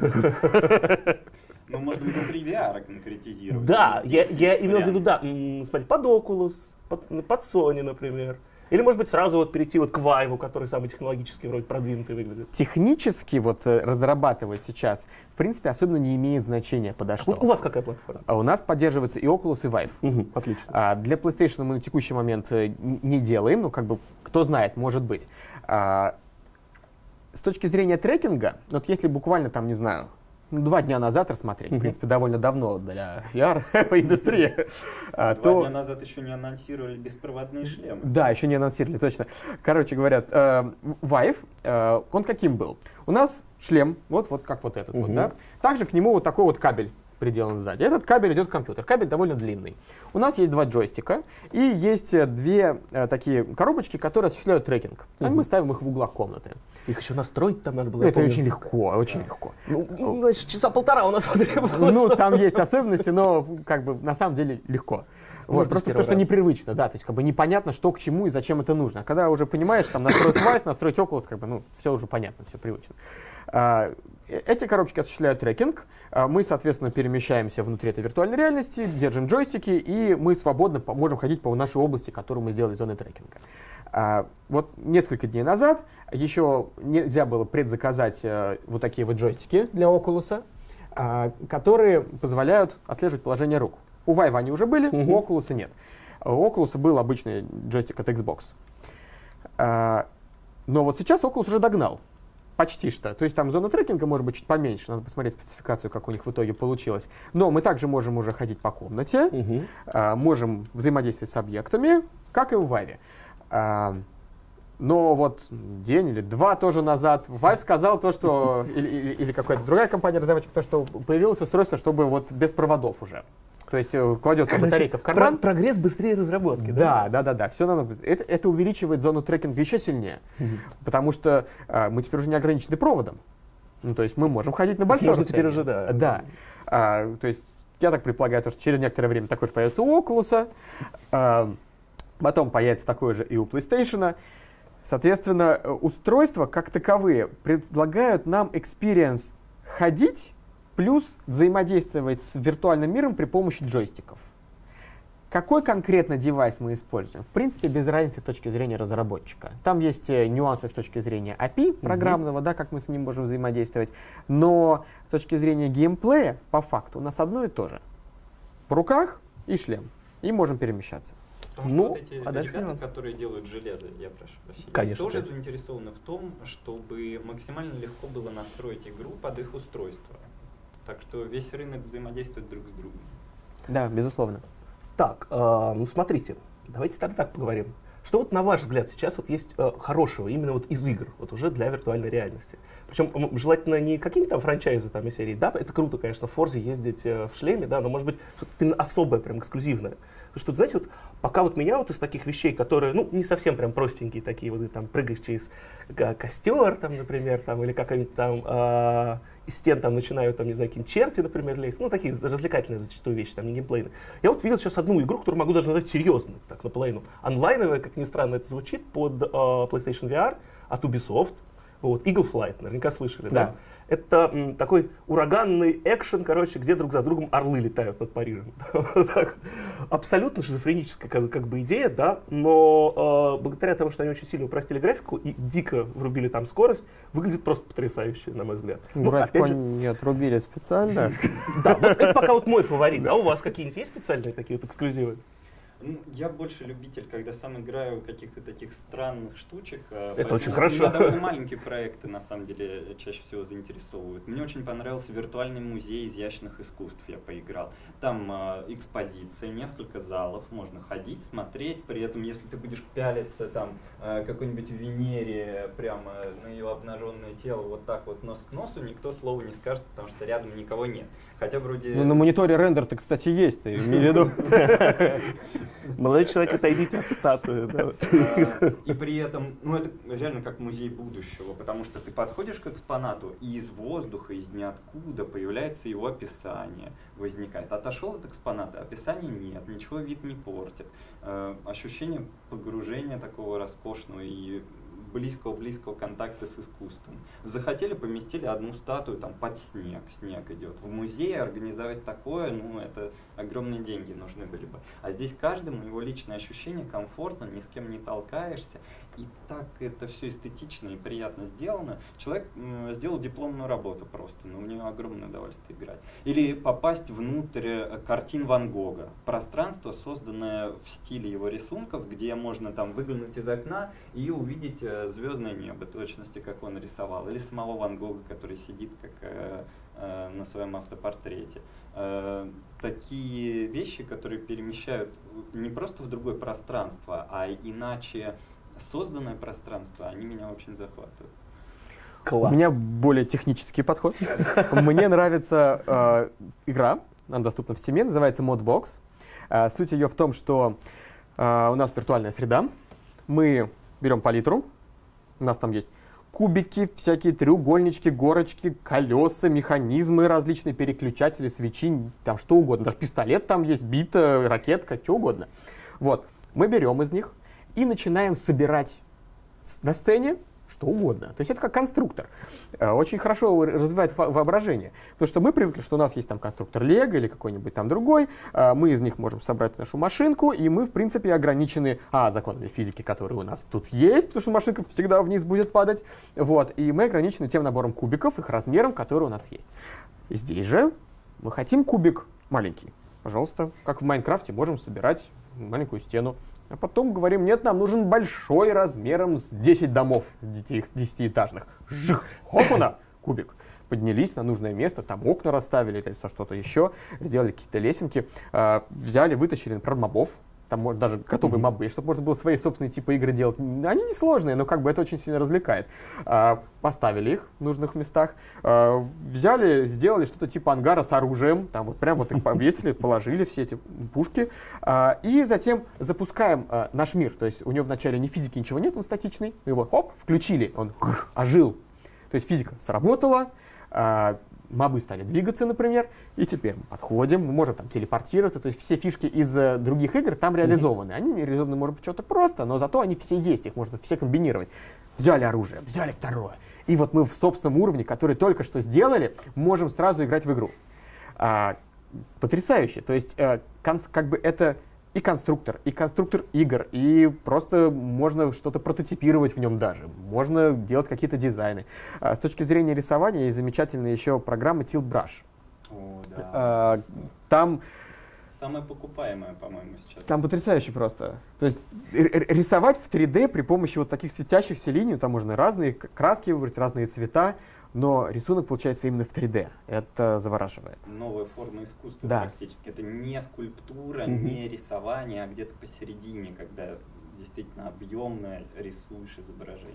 Ну, можно внутри ви ар конкретизировать. Да, Здесь я, я есть имел в виду, вариант. да, м, смотри, под Oculus, под, под Sony, например. Или, может быть, сразу вот перейти вот к Vive, который самый технологически вроде продвинутый выглядит. Технически вот э, разрабатывать сейчас, в принципе, особенно не имеет значения подо что. Вот у вас какая платформа? А у нас поддерживается и Oculus, и Vive. Угу, отлично. А для PlayStation мы на текущий момент э, н- не делаем, ну, как бы, кто знает, может быть. А, с точки зрения трекинга, вот если буквально там, не знаю, ну, два дня назад рассмотреть, Мгм. в принципе, довольно давно для ви ар-индустрии, Два а, то... дня назад еще не анонсировали беспроводные шлемы. Да, еще не анонсировали, точно. Короче говоря, э, Vive, э, он каким был? У нас шлем, вот, вот как вот этот вот, Мгм. да? Также к нему вот такой вот кабель приделан сзади. Этот кабель идет в компьютер. Кабель довольно длинный. У нас есть два джойстика и есть э, две э, такие коробочки, которые осуществляют трекинг. А Мгм. мы ставим их в углах комнаты. Их еще настроить там надо было. Ну, я это помню. очень легко, очень легко. Ну, ну, значит, часа полтора у нас потребовалось. Ну, там есть особенности, но как бы на самом деле легко. Вот, Может, просто с потому что первого непривычно, да, то есть как бы непонятно, что к чему и зачем это нужно. А когда уже понимаешь, там настроить Vive, настроить Oculus, как бы, ну, все уже понятно, все привычно. А, э- эти коробочки осуществляют трекинг, а мы, соответственно, перемещаемся внутри этой виртуальной реальности, держим джойстики, и мы свободно по- можем ходить по нашей области, которую мы сделали зоной трекинга. А, вот несколько дней назад еще нельзя было предзаказать э, вот такие вот джойстики для Oculus, а, которые позволяют отслеживать положение рук. У Vive они уже были, Мгм. у Oculus нет. У Oculus был обычный джойстик от Xbox. А, но вот сейчас Oculus уже догнал. Почти что. То есть там зона трекинга может быть чуть поменьше. Надо посмотреть спецификацию, как у них в итоге получилось. Но мы также можем уже ходить по комнате, Мгм. а, можем взаимодействовать с объектами, как и в Vive. А, но вот день или два тоже назад Vive сказал то, что, или, или- или какая-то другая компания-разработчик, то, что появилось устройство, чтобы вот без проводов уже. То есть э, кладется батарейка в карман. Про- прогресс быстрее разработки, Да, да, да, да, все намного быстрее. Это, это увеличивает зону трекинга еще сильнее, Мгм. потому что э, мы теперь уже не ограничены проводом. Ну, то есть мы можем ходить на большое Можно теперь расстояние. уже, да. Да. А, то есть я так предполагаю, то, что через некоторое время такой же появится у Oculus, а, потом появится такое же и у PlayStation. Соответственно, э, устройства как таковые предлагают нам experience ходить плюс взаимодействовать с виртуальным миром при помощи джойстиков. Какой конкретно девайс мы используем? В принципе, без разницы с точки зрения разработчика. Там есть э, нюансы с точки зрения эй пи ай программного, да, как мы с ним можем взаимодействовать. Но с точки зрения геймплея, по факту, у нас одно и то же. В руках и шлем. И можем перемещаться. Потому что Ну, вот эти а дальше ребята, нюансы. которые делают железо, я прошу прощения, Конечно, тоже конечно. заинтересованы в том, чтобы максимально легко было настроить игру под их устройство. Так что весь рынок взаимодействует друг с другом. Да, безусловно. Так, э, ну смотрите, давайте тогда так поговорим. Что вот на ваш взгляд сейчас вот есть э, хорошего именно вот из игр, вот уже для виртуальной реальности? Причем м, желательно не какие-то там франчайзы там из серии, да, это круто, конечно, в Форзе ездить э, в шлеме, да, но может быть что-то именно особое, прям эксклюзивное. Потому что, знаете, вот пока вот меня вот из таких вещей, которые, ну, не совсем прям простенькие такие, вот ты там прыгаешь через ко- костер, там, например, там, или какая-нибудь там э, из стен там начинают, там, не знаю, какие-нибудь черти, например, лезть, ну, такие развлекательные зачастую вещи, там, не геймплейные. Я вот видел сейчас одну игру, которую могу даже назвать серьезно, так, наполовину. Онлайновая, как ни странно это звучит, под э, PlayStation ви ар от Ubisoft. Вот, Eagle Flight, наверняка слышали, да? Да. Это м, такой ураганный экшен, короче, где друг за другом орлы летают над Парижем. Вот так. Абсолютно шизофреническая как, как бы идея, да, но э, благодаря тому, что они очень сильно упростили графику и дико врубили там скорость, выглядит просто потрясающе, на мой взгляд. Ну, Графику опять же, они отрубили специально. да, вот это пока вот мой фаворит. А у вас какие-нибудь есть специальные такие вот эксклюзивы? Ну, я больше любитель, когда сам играю каких-то таких странных штучек. Это очень поэтому хорошо. Меня довольно маленькие проекты, на самом деле, чаще всего заинтересовывают. Мне очень понравился виртуальный музей изящных искусств, я поиграл. Там э, экспозиция, несколько залов, можно ходить, смотреть. При этом, если ты будешь пялиться там э, какой-нибудь Венере прямо на ее обнаженное тело, вот так вот нос к носу, никто слова не скажет, потому что рядом никого нет. Хотя вроде... Ну, на мониторе рендер-то, кстати, есть, ты имей в виду. Молодой человек, отойдите от статуи. Да. А, И при этом, ну это реально как музей будущего, потому что ты подходишь к экспонату, и из воздуха, из ниоткуда появляется его описание, возникает. Отошел от экспоната, описания нет, ничего вид не портит. Э, Ощущение погружения такого роскошного и близкого-близкого контакта с искусством. Захотели, поместили одну статую там под снег, снег идет. В музее организовать такое, ну это огромные деньги нужны были бы. А здесь каждому его личное ощущение комфортно, ни с кем не толкаешься. И так это все эстетично и приятно сделано. Человек м, сделал дипломную работу просто, но у него огромное удовольствие играть. Или попасть внутрь картин Ван Гога. Пространство, созданное в стиле его рисунков, где можно там выглянуть из окна и увидеть э, звездное небо, точности, как он рисовал. Или самого Ван Гога, который сидит как э, э, на своем автопортрете. Э, такие вещи, которые перемещают не просто в другое пространство, а иначе созданное пространство, они меня очень захватывают. Класс. У меня более технический подход. Мне нравится э, игра, она доступна в Steam, называется Modbox. Э, суть ее в том, что э, у нас виртуальная среда, мы берем палитру, у нас там есть кубики, всякие треугольнички, горочки, колеса, механизмы различные, переключатели, свечи, там что угодно. Даже пистолет там есть, бита, ракетка, что угодно. Вот, мы берем из них и начинаем собирать на сцене что угодно. То есть это как конструктор. Очень хорошо развивает воображение. Потому что мы привыкли, что у нас есть там конструктор Лего или какой-нибудь там другой. Мы из них можем собрать нашу машинку, и мы, в принципе, ограничены а, законами физики, которые у нас тут есть, потому что машинка всегда вниз будет падать. Вот. И мы ограничены тем набором кубиков, их размером, который у нас есть. Здесь же мы хотим кубик маленький. Пожалуйста, как в Майнкрафте, можем собирать маленькую стену. А потом говорим, нет, нам нужен большой размером с десять домов, с десятиэтажных. Жих, опана, кубик. Поднялись на нужное место, там окна расставили, или что-то еще, сделали какие-то лесенки, э, взяли, вытащили, например, мобов. Там может, даже готовые mm-hmm. мобы, чтобы можно было свои собственные типы игры делать. Они несложные, но как бы это очень сильно развлекает. А, поставили их в нужных местах, а, взяли, сделали что-то типа ангара с оружием, там вот прям вот их повесили, положили все эти пушки, а, и затем запускаем а, наш мир. То есть у него вначале ни физики, ничего нет, он статичный. Мы его хоп, включили, он ожил. То есть физика сработала, а, мобы стали двигаться, например, и теперь мы подходим, мы можем там телепортироваться, то есть все фишки из э, других игр там реализованы. Они не реализованы, может быть, что-то просто, но зато они все есть, их можно все комбинировать. Взяли оружие, взяли второе. И вот мы в собственном уровне, который только что сделали, можем сразу играть в игру. А, потрясающе. То есть э, конс, как бы это и конструктор, и конструктор игр, и просто можно что-то прототипировать в нем даже. Можно делать какие-то дизайны. А, с точки зрения рисования есть замечательная еще программа Tilt Brush. О, да. А, там самое покупаемое, по-моему, сейчас. Там потрясающе просто. То есть рисовать в три дэ при помощи вот таких светящихся линий, там можно разные краски выбрать, разные цвета, но рисунок получается именно в три дэ. Это завораживает. Новая форма искусства да. практически. Это не скульптура, Mm-hmm. не рисование, а где-то посередине, когда действительно объемно рисуешь изображение.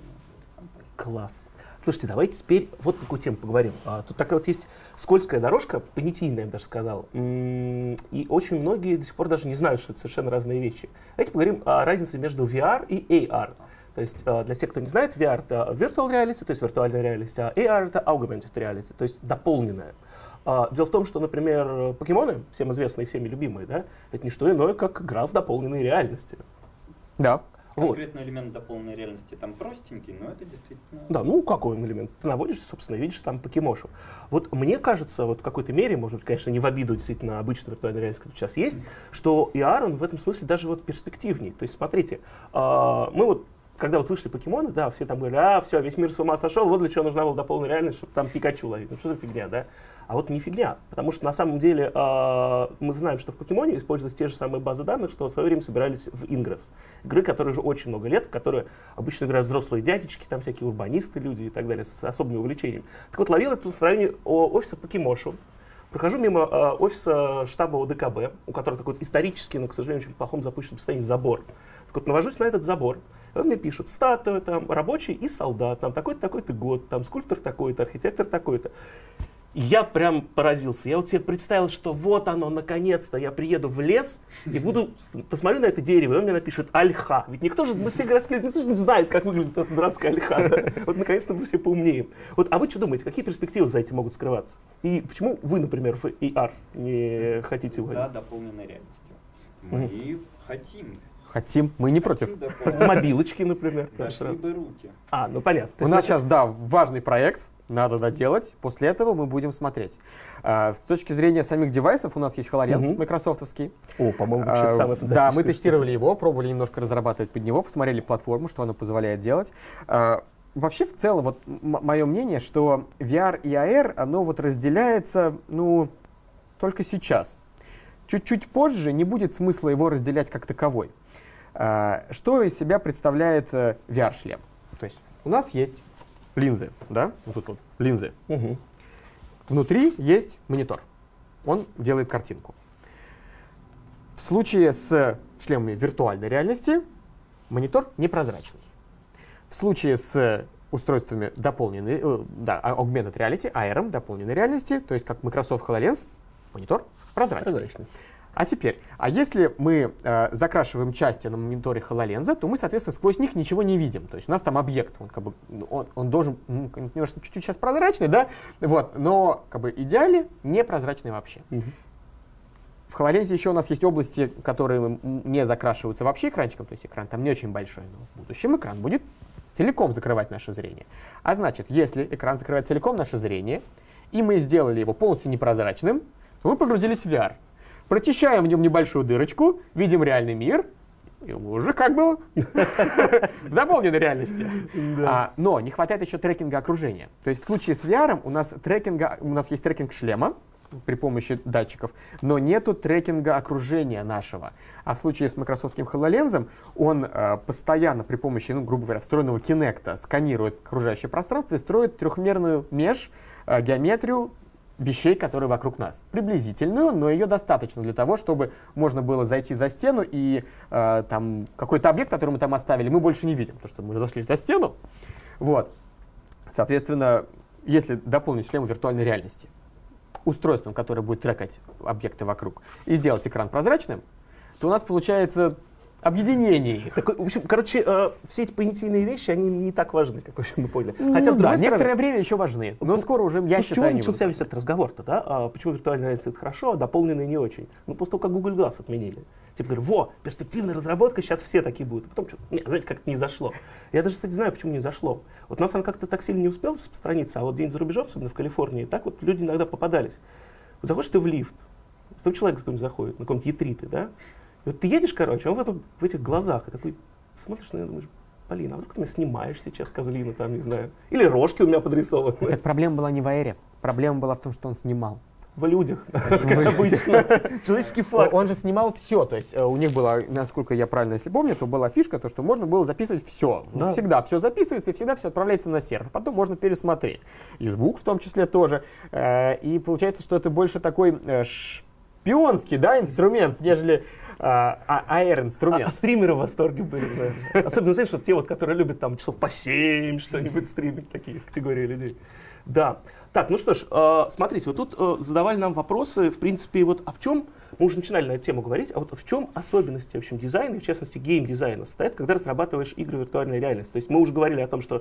Класс. Слушайте, давайте теперь вот такую тему поговорим. А, тут такая вот есть скользкая дорожка, понятийная, я бы даже сказал. М-м, и очень многие до сих пор даже не знают, что это совершенно разные вещи. Давайте поговорим о разнице между ви ар и эй ар. То есть для тех, кто не знает, ви ар это virtual reality, то есть виртуальная реальность, а эй ар это augmented reality, то есть дополненная. Дело в том, что, например, покемоны, всем известные и всеми любимые, да, это не что иное, как игра с дополненной реальностью. Да. Конкретный вот. Элемент дополненной реальности там простенький, но это действительно... Да, ну какой он элемент? Ты наводишься, собственно, видишь там покемошу. Вот мне кажется, вот в какой-то мере, может быть, конечно, не в обиду действительно обычной виртуальной реальности, которая сейчас есть, что эй ар, он в этом смысле даже вот перспективней. То есть, смотрите, мы вот когда вот вышли покемоны, да, все там говорили, а, все, весь мир с ума сошел, вот для чего нужна была дополненная реальность, чтобы там Пикачу ловить. Ну что за фигня, да? А вот не фигня, потому что на самом деле э, мы знаем, что в покемоне используются те же самые базы данных, что в свое время собирались в Ingress. Игры, которые уже очень много лет, в которые обычно играют взрослые дядечки, там всякие урбанисты люди и так далее, с особыми увлечениями. Так вот, ловил это в районе офиса Покемошу. Прохожу мимо э, офиса штаба о дэ ка бэ, у которого такой вот исторический, но, к сожалению, очень плохом запущенном состоянии забор. Так вот, навожусь на этот забор. И он мне пишет, статуя, там, рабочий и солдат, там, такой-то, такой-то год, там, скульптор такой-то, архитектор такой-то. И я прям поразился. Я вот себе представил, что вот оно, наконец-то, я приеду в лес и буду, посмотрю на это дерево, и он мне напишет альха. Ведь никто же, мы все городские, никто же не знает, как выглядит эта дурацкая альха. Да? Вот, наконец-то, мы все поумнеем. Вот, а вы что думаете, какие перспективы за этим могут скрываться? И почему вы, например, в эй ар не хотите его? За дополненной реальностью. Мы mm-hmm. хотим. Хотим, мы не против. Мобилочки, например. Дошли бы руки. А, ну понятно. У нас сейчас, да, важный проект, надо доделать. После этого мы будем смотреть. А, с точки зрения самих девайсов, у нас есть HoloLens угу. майкрософтовский. О, по-моему, вообще а, самое фантастическое. Да, мы тестировали его, пробовали немножко разрабатывать под него, посмотрели платформу, что она позволяет делать. А, вообще, в целом, вот мое мнение, что ви ар и эй ар, оно вот разделяется, ну, только сейчас. Чуть-чуть позже не будет смысла его разделять как таковой. Что из себя представляет ви ар-шлем? То есть у нас есть линзы, да? Вот тут вот линзы. Угу. Внутри есть монитор. Он делает картинку. В случае с шлемами виртуальной реальности монитор непрозрачный. В случае с устройствами дополненной, э, да, augmented reality, эй ар, дополненной реальности, то есть как Microsoft HoloLens, монитор прозрачный. прозрачный. А теперь, а если мы э, закрашиваем части на мониторе HoloLens, то мы, соответственно, сквозь них ничего не видим. То есть у нас там объект, он, как бы, он, он должен, ну, конечно, чуть-чуть сейчас прозрачный, да, вот, но как бы идеально не прозрачный вообще. Угу. В HoloLens еще у нас есть области, которые не закрашиваются вообще экранчиком, то есть экран там не очень большой, но в будущем экран будет целиком закрывать наше зрение. А значит, если экран закрывает целиком наше зрение, и мы сделали его полностью непрозрачным, то мы погрузились в ви ар. Прочищаем в нем небольшую дырочку, видим реальный мир, и уже как бы в дополненной реальности. А, но не хватает еще трекинга окружения. То есть в случае с ви ар у нас, трекинга, у нас есть трекинг шлема при помощи датчиков, но нету трекинга окружения нашего. А в случае с Microsoftским HoloLens он э, постоянно при помощи, ну, грубо говоря, встроенного Kinect сканирует окружающее пространство и строит трехмерную меж, э, геометрию вещей, которые вокруг нас. Приблизительную, но ее достаточно для того, чтобы можно было зайти за стену и э, там какой-то объект, который мы там оставили, мы больше не видим, потому что мы зашли за стену. Вот. Соответственно, если дополнить шлем виртуальной реальности устройством, которое будет трекать объекты вокруг, и сделать экран прозрачным, то у нас получается объединение их. Так, в общем, короче, э, все эти понятийные вещи, они не так важны, как в общем, мы поняли. Хотя, ну, с да, стороны, некоторое время еще важны, но скоро уже, я ну, считаю, с чего не начался будут. весь этот разговор-то, да? А почему виртуальная реальность это хорошо, а дополненная не очень? Ну, после того, как Google Glass отменили. Типа, говорю, во, перспективная разработка, сейчас все такие будут. А потом что, нет, знаете, как-то не зашло. Я даже, кстати, знаю, почему не зашло. Вот у нас она как-то так сильно не успела распространиться, а вот где-нибудь за рубежом, особенно в Калифорнии, так вот люди иногда попадались. Вот заходишь ты в лифт, с тобой человек какой-нибудь заходит, на каком-то ятриты, да? И вот ты едешь, короче, он в, этом, в этих глазах, и такой смотришь на него, думаешь, блин, а вдруг ты меня снимаешь сейчас, козлина, там, не знаю. Или рожки у меня подрисованы. Так проблема была не в эй ар, проблема была в том, что он снимал. в людях, как обычно. Человеческий факт. Он же снимал все, то есть у них была, насколько я правильно если помню, то была фишка, то, что можно было записывать все. Да. Всегда все записывается и всегда все отправляется на сервер. Потом можно пересмотреть. И звук в том числе тоже. И получается, что это больше такой шпионский, да, инструмент, нежели эй ар-инструмент. А, а стримеры в восторге были, наверное. Особенно, знаешь, вот те, вот, которые любят там часов по семь что-нибудь стримить, такие есть категории людей. Да. Так, ну что ж, э, смотрите, вот тут э, задавали нам вопросы, в принципе, вот, а в чем, мы уже начинали на эту тему говорить, а вот в чем особенности, в общем, дизайна, и в частности, гейм-дизайна состоят, когда разрабатываешь игры в виртуальной реальности? То есть мы уже говорили о том, что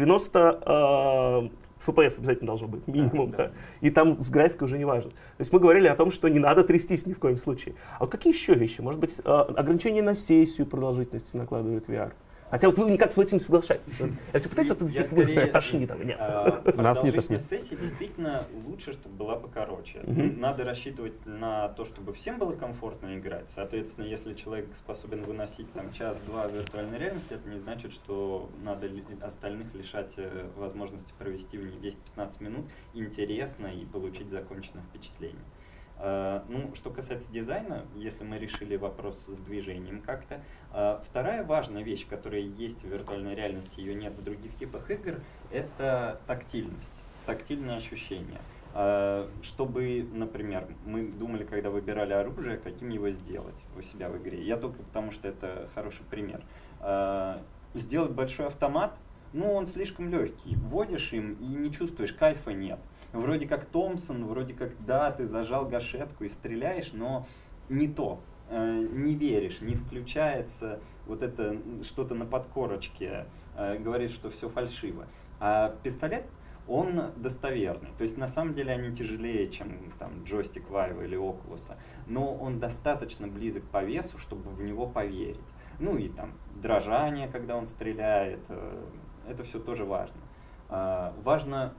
девяносто эф пи эс обязательно должно быть, минимум, да, и там с графикой уже не важно. То есть мы говорили о том, что не надо трястись ни в коем случае. А вот какие еще вещи? Может быть, э, ограничения на сессию продолжительности накладывают ви ар? Хотя вот вы никак с этим не соглашаетесь. Если пытаетесь, вот это скорее тошнит. Нас не тошнит. Сессия действительно лучше, чтобы была покороче. Мгм. Надо рассчитывать на то, чтобы всем было комфортно играть. Соответственно, если человек способен выносить там час-два в виртуальной реальности, это не значит, что надо ли- остальных лишать э, возможности провести в ней десять-пятнадцать минут интересно и получить законченное впечатление. Uh, ну, что касается дизайна, если мы решили вопрос с движением как-то, uh, вторая важная вещь, которая есть в виртуальной реальности, ее нет в других типах игр, это тактильность, тактильные ощущения. Uh, чтобы, например, мы думали, когда выбирали оружие, каким его сделать у себя в игре. Я только потому, что это хороший пример. Uh, сделать большой автомат, ну, он слишком легкий. Вводишь им и не чувствуешь, кайфа нет. Вроде как Томпсон, вроде как, да, ты зажал гашетку и стреляешь, но не то, э, не веришь, не включается вот это что-то на подкорочке, э, говорит, что все фальшиво. А пистолет, он достоверный, то есть на самом деле они тяжелее, чем там джойстик Vive или Oculus, но он достаточно близок по весу, чтобы в него поверить. Ну и там дрожание, когда он стреляет, э, это все тоже важно. Э, важно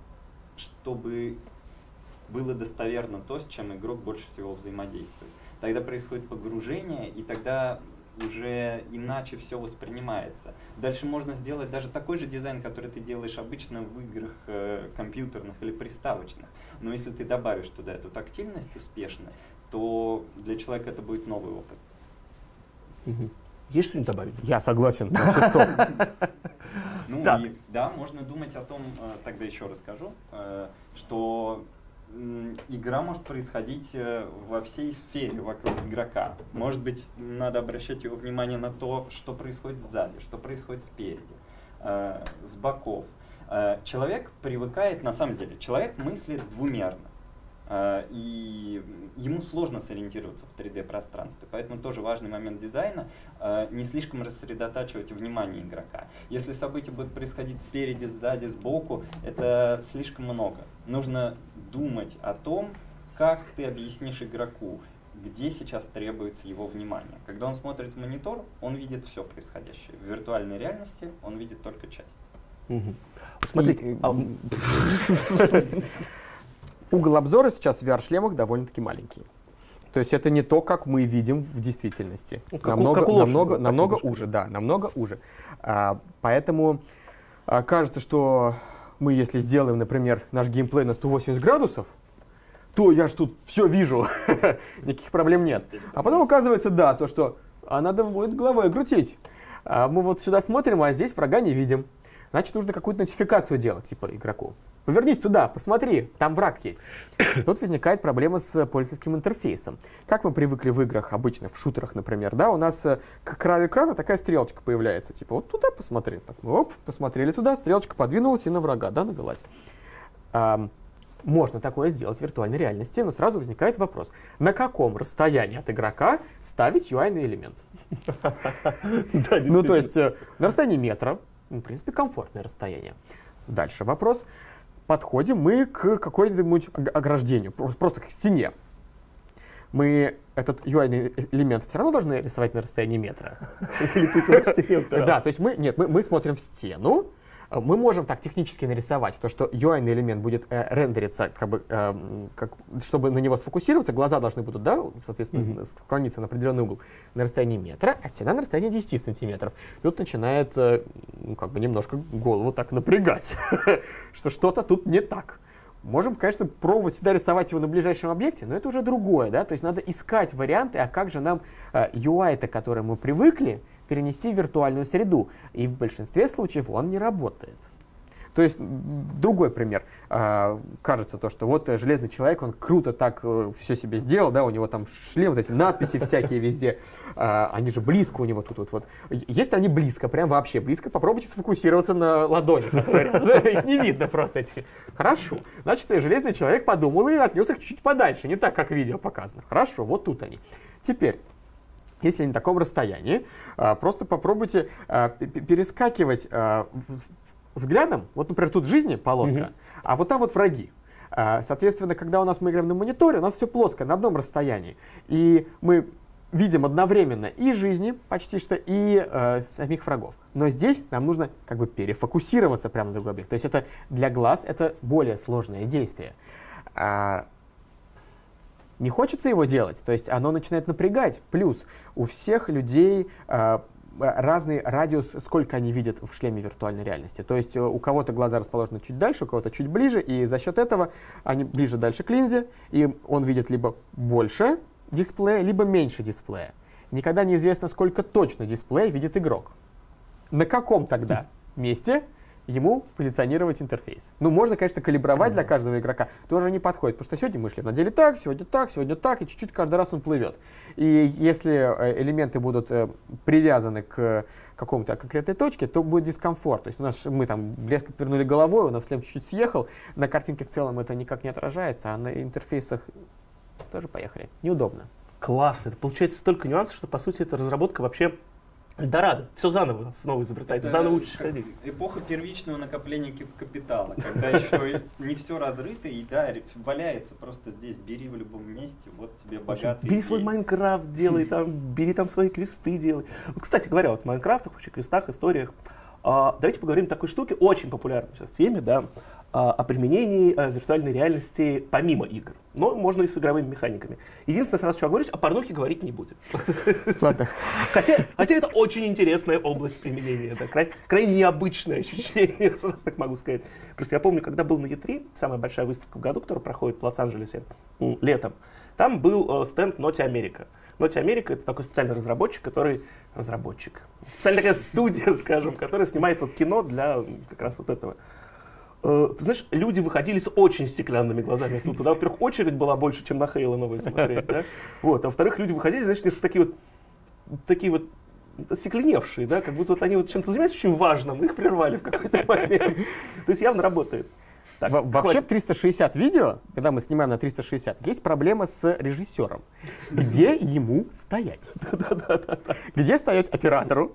чтобы было достоверно то, с чем игрок больше всего взаимодействует. Тогда происходит погружение, и тогда уже иначе все воспринимается. Дальше можно сделать даже такой же дизайн, который ты делаешь обычно в играх э, компьютерных или приставочных. Но если ты добавишь туда эту тактильность успешно, то для человека это будет новый опыт. Угу. Есть что-нибудь добавить? Я согласен, на все сто. Ну Так. и да, можно думать о том, э, тогда еще расскажу, э, что м, игра может происходить э, во всей сфере вокруг игрока. Может быть, надо обращать его внимание на то, что происходит сзади, что происходит спереди, э, с боков. Э, человек привыкает, на самом деле, человек мыслит двумерно. Uh, и ему сложно сориентироваться в три дэ пространстве, поэтому тоже важный момент дизайна uh, не слишком рассредотачивать внимание игрока. Если события будут происходить спереди, сзади, сбоку, это слишком много. Нужно думать о том, как ты объяснишь игроку, где сейчас требуется его внимание. Когда он смотрит в монитор, он видит все происходящее. В виртуальной реальности он видит только часть. Угу. Смотрите, И- а, Угол обзора сейчас в ви ар-шлемах довольно-таки маленький. То есть это не то, как мы видим в действительности. Ну, как у- намного как у лошади, намного, вот так намного немножко. уже, да, намного уже. А, поэтому а, кажется, что мы, если сделаем, например, наш геймплей на сто восемьдесят градусов, то я ж тут все вижу, никаких проблем нет. А потом оказывается, да, то, что а надо будет головой крутить. А мы вот сюда смотрим, а здесь врага не видим. Значит, нужно какую-то нотификацию делать, типа, игроку. Повернись туда, посмотри, там враг есть. Тут возникает проблема с пользовательским интерфейсом. Как мы привыкли в играх, обычно в шутерах, например, да, у нас э, к краю экрана такая стрелочка появляется, типа, вот туда посмотри. Так, оп, посмотрели туда, стрелочка подвинулась и на врага, да, навелась. А, можно такое сделать в виртуальной реальности, но сразу возникает вопрос, на каком расстоянии от игрока ставить ю ай-ный элемент? Ну, то есть, э, на расстоянии метра, ну, в принципе, комфортное расстояние. Дальше вопрос. Подходим мы к какой-нибудь ог- ограждению, про- просто к стене. Мы этот ю ай-ный элемент все равно должны рисовать на расстоянии метра. или пусть он к стене Да, упирался. то есть мы, нет, мы, мы смотрим в стену, э, мы можем так технически нарисовать, то, что ю ай-ный элемент будет э, рендериться, как бы, э, как, чтобы на него сфокусироваться, глаза должны будут, да, соответственно, Мгм. склониться на определенный угол на расстоянии метра, а стена на расстоянии десяти сантиметров. Тут начинает, э, ну, как бы немножко голову так напрягать, что что-то тут не так. Можем, конечно, пробовать всегда рисовать его на ближайшем объекте, но это уже другое, да, то есть надо искать варианты, а как же нам э, ю ай-то, к которому мы привыкли, перенести в виртуальную среду, и в большинстве случаев он не работает. То есть, другой пример. А, кажется, то, что вот Железный человек, он круто так э, все себе сделал, да, у него там шлем, вот эти надписи всякие везде, а, они же близко у него тут вот. вот. Если они близко, прям вообще близко, попробуйте сфокусироваться на ладони, их не видно просто этих. Хорошо, значит, Железный человек подумал и отнес их чуть подальше, не так, как видео показано. Хорошо, вот тут они. Теперь, если они на таком расстоянии, просто попробуйте перескакивать взглядом, вот, например, тут в жизни полоска, mm-hmm. а вот там вот враги. Соответственно, когда у нас мы играем на мониторе, у нас все плоско, на одном расстоянии. И мы видим одновременно и жизни почти что, и э, самих врагов. Но здесь нам нужно как бы перефокусироваться прямо на другой объект. То есть это для глаз это более сложное действие. А, не хочется его делать, то есть оно начинает напрягать. Плюс у всех людей а, разный радиус, сколько они видят в шлеме виртуальной реальности. То есть у кого-то глаза расположены чуть дальше, у кого-то чуть ближе, и за счет этого они ближе дальше к линзе, и он видит либо больше дисплея, либо меньше дисплея. Никогда неизвестно, сколько точно дисплея видит игрок. На каком тогда месте ему позиционировать интерфейс? Ну, можно, конечно, калибровать для каждого игрока, тоже не подходит, потому что сегодня мы шлем надели так, сегодня так, сегодня так, и чуть-чуть каждый раз он плывет. И если элементы будут привязаны к какому-то конкретной точке, то будет дискомфорт. То есть у нас мы там резко повернули головой, у нас шлем чуть-чуть съехал, на картинке в целом это никак не отражается, а на интерфейсах тоже поехали. Неудобно. Класс. Это получается столько нюансов, что, по сути, это разработка вообще Эльдорадо. Все заново снова изобретается, Это заново учишься ходить. Эпоха первичного накопления капитала, когда еще не все разрыто, и да, валяется просто здесь, бери в любом месте, вот тебе богатый. Бери свой Майнкрафт, делай там, бери там свои квесты, делай. Вот, кстати говоря, вот в Майнкрафтах, вообще квестах, историях, а, давайте поговорим о такой штуке, очень популярной сейчас теме, да, а, о применении а, виртуальной реальности помимо игр. Но можно и с игровыми механиками. Единственное, сразу что говорить, о порнухе говорить не будем. Ладно. Хотя, хотя это очень интересная область применения, это край, крайне необычное ощущение, сразу так могу сказать. Просто я помню, когда был на и три, самая большая выставка в году, которая проходит в Лос-Анджелесе м, летом, там был э, стенд Naughty America. Naughty America — это такой специальный разработчик, который... Разработчик. Специальная такая студия, скажем, которая снимает вот кино для как раз вот этого. Ты знаешь, люди выходили с очень стеклянными глазами оттуда. Да? Во-первых, очередь была больше, чем на Хейла новые смотреть. Да? Вот. А во-вторых, люди выходили, знаешь, несколько такие вот, такие вот остекленевшие, да? Как будто вот они вот чем-то занимаются очень важным, их прервали в какой-то момент. То есть явно работает. Так, Во- вообще в триста шестьдесят видео, когда мы снимаем на триста шестьдесят, есть проблема с режиссером. Где ему стоять? Где стоять оператору?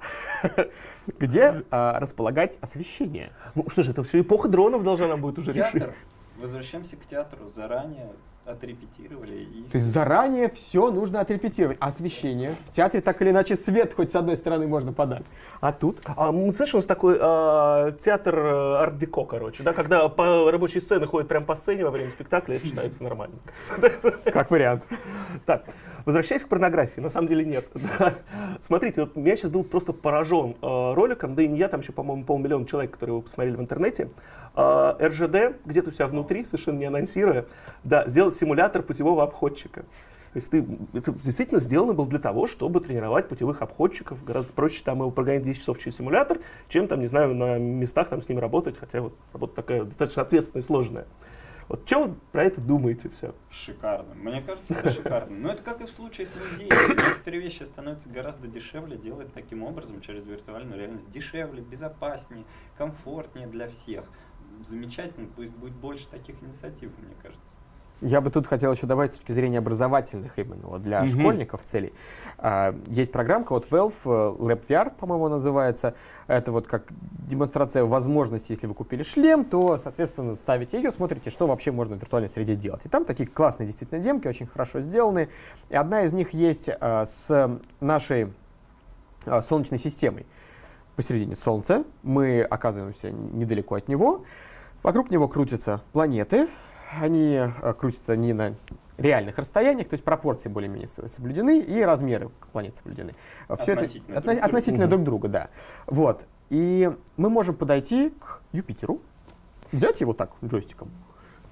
Где а, располагать освещение? Ну что же, это все эпоха дронов должна нам будет уже решить. Театр. Возвращаемся к театру. Заранее отрепетировали. И... То есть заранее все нужно отрепетировать. Освещение. В театре так или иначе свет хоть с одной стороны можно подать. А тут? А, слышишь, у нас такой а, театр арт-деко, короче, да, когда по рабочей сцене ходят прямо по сцене во время спектакля, это считается нормально. Как вариант. Так, возвращаясь к порнографии, на самом деле нет. Смотрите, вот я сейчас был просто поражен э, роликом, да и не я, там еще, по-моему, полмиллиона человек, которые его посмотрели в интернете. Э, эр жэ дэ где-то у себя внутри, совершенно не анонсируя, да, сделать симулятор путевого обходчика. То есть ты, это действительно сделано было для того, чтобы тренировать путевых обходчиков. Гораздо проще там его прогонять десять часов через симулятор, чем там, не знаю, на местах там с ним работать, хотя вот работа такая достаточно ответственная и сложная. Вот что вы про это думаете все? Шикарно. Мне кажется, это шикарно. Но это как и в случае с музеем. Некоторые вещи становятся гораздо дешевле делать таким образом через виртуальную реальность. Дешевле, безопаснее, комфортнее для всех. Замечательно. Пусть будет больше таких инициатив, мне кажется. Я бы тут хотел еще добавить с точки зрения образовательных именно вот для Mm-hmm. школьников целей. А, есть программка от Valve, Lab ви ар, по-моему, называется. Это вот как демонстрация возможностей, если вы купили шлем, то, соответственно, ставите ее, смотрите, что вообще можно в виртуальной среде делать. И там такие классные действительно демки, очень хорошо сделаны. И одна из них есть а, с нашей а, Солнечной системой. Посередине Солнца, мы оказываемся недалеко от него. Вокруг него крутятся планеты. Они а, крутятся не на реальных расстояниях, то есть пропорции более-менее соблюдены и размеры планет соблюдены. Все Относительно это друг отно- относительно друга. друг друга, да. Вот. И мы можем подойти к Юпитеру, взять его так джойстиком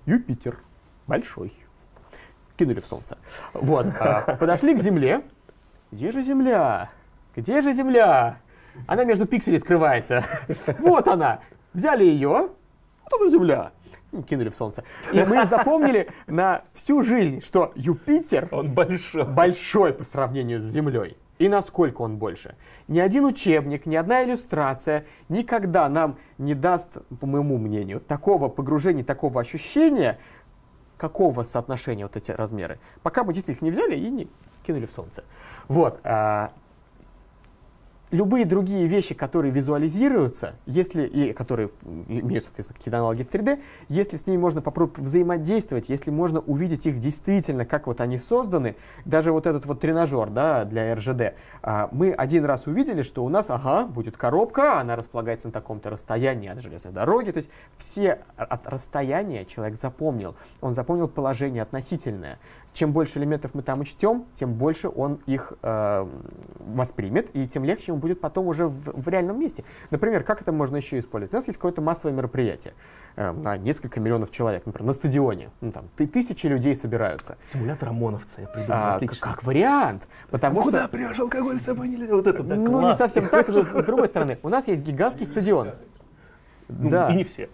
Юпитер большой. Кинули в Солнце. Вот. А, подошли к Земле. Где же Земля? Где же Земля? Она между пикселей скрывается. Вот она. Взяли ее. Вот она Земля. Кинули в Солнце. И мы запомнили на всю жизнь, что Юпитер Он большой. большой по сравнению с Землей. И насколько он больше. Ни один учебник, ни одна иллюстрация никогда нам не даст, по моему мнению, такого погружения, такого ощущения, какого соотношения вот эти размеры. Пока мы действительно их не взяли и не кинули в Солнце. Вот. А, любые другие вещи, которые визуализируются, если, и которые имеют, соответственно, какие-то аналоги в три дэ, если с ними можно попробовать взаимодействовать, если можно увидеть их действительно, как вот они созданы, даже вот этот вот тренажер, да, для эр жэ дэ, а, мы один раз увидели, что у нас, ага, будет коробка, она располагается на таком-то расстоянии от железной дороги, то есть все от расстояния человек запомнил, он запомнил положение относительное. Чем больше элементов мы там учтем, тем больше он их э, воспримет, и тем легче ему будет потом уже в, в реальном месте. Например, как это можно еще использовать? У нас есть какое-то массовое мероприятие э, на несколько миллионов человек, например, на стадионе. Ну, там, тысячи людей собираются. Симулятор ОМОНовца, я придумал. А, как, как вариант. Потому Куда что, прешь, алкоголь с собой нельзя? Вот это, да, ну, класс. не совсем так, но с, с другой стороны, у нас есть гигантский стадион. Ну, Да. И не все.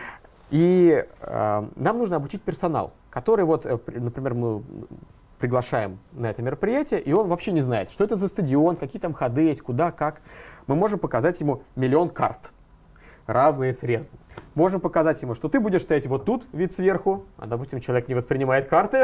И э, нам нужно обучить персонал, который вот, э, например, мы приглашаем на это мероприятие, и он вообще не знает, что это за стадион, какие там ходы есть, куда, как. Мы можем показать ему миллион карт, разные срезы. Можем показать ему, что ты будешь стоять вот тут, вид сверху, а, допустим, человек не воспринимает карты,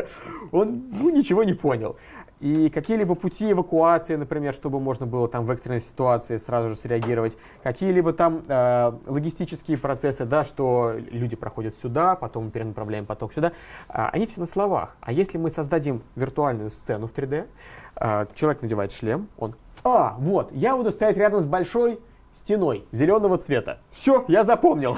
он ну, ничего не понял. И какие-либо пути эвакуации, например, чтобы можно было там в экстренной ситуации сразу же среагировать, какие-либо там э, логистические процессы, да, что люди проходят сюда, потом мы перенаправляем поток сюда, э, они все на словах. А если мы создадим виртуальную сцену в три дэ, э, человек надевает шлем, он, а, вот, я буду стоять рядом с большой стеной зеленого цвета. Все, я запомнил.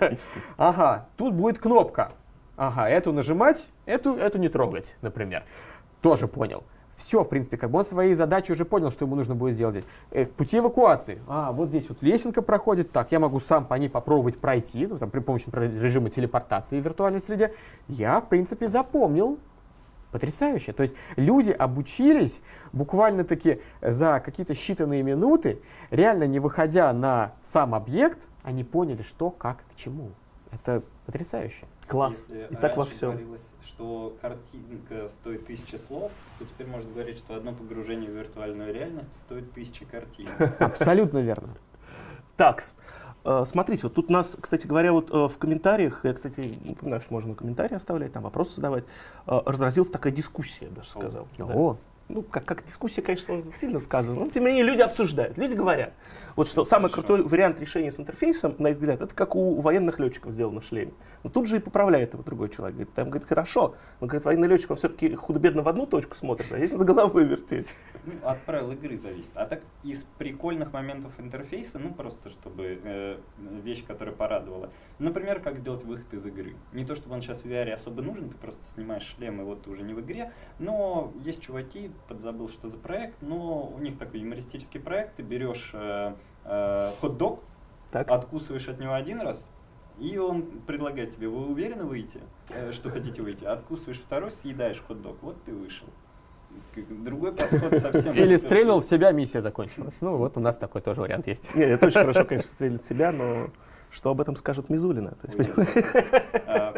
Ага, тут будет кнопка. Ага, эту нажимать, эту, эту не трогать, например. Тоже понял. Все, в принципе, как бы он свои задачи уже понял, что ему нужно будет сделать здесь. Э, пути эвакуации. А, вот здесь вот лесенка проходит. Так, я могу сам по ней попробовать пройти, ну, там, при помощи, например, режима телепортации в виртуальной среде. Я, в принципе, запомнил. Потрясающе. То есть люди обучились буквально-таки за какие-то считанные минуты, реально не выходя на сам объект, они поняли, что, как, к чему. Это потрясающе. Класс. Если И так во раньше всем. говорилось, что картинка стоит тысячи слов, то теперь можно говорить, что одно погружение в виртуальную реальность стоит тысячи картин. Абсолютно верно. Такс. Э, Смотрите, вот тут у нас, кстати говоря, вот э, в комментариях, я, кстати, напоминаю, что можно комментарии оставлять, там вопросы задавать, э, разразилась такая дискуссия, я бы даже сказал. Да. О, Ну, как, как дискуссия, конечно, сильно сказано, но тем не менее люди обсуждают, люди говорят. Вот что самый крутой вариант решения с интерфейсом, на их взгляд, это как у военных летчиков сделано в шлеме. Но тут же и поправляет его другой человек. Говорит, там, говорит, хорошо, но, говорит, военный летчик, он все-таки худо-бедно в одну точку смотрит, а здесь надо головой вертеть. Ну, от правил игры зависит. А так из прикольных моментов интерфейса, ну просто чтобы э, вещь, которая порадовала. Например, как сделать выход из игры. Не то чтобы он сейчас в ви ар особо нужен, ты просто снимаешь шлем, и вот ты уже не в игре. Но есть чуваки, подзабыл, что за проект, но у них такой юмористический проект. Ты берешь э, э, хот-дог, Так. откусываешь от него один раз, и он предлагает тебе, вы уверены выйти, э, что хотите выйти? Откусываешь второй, съедаешь хот-дог, вот ты вышел. Другой подход совсем... или стрельнул в себя, миссия закончилась. Ну вот у нас такой тоже вариант есть. Не, это очень хорошо, конечно, стрелять в себя, но что об этом скажет Мизулина? То есть, А,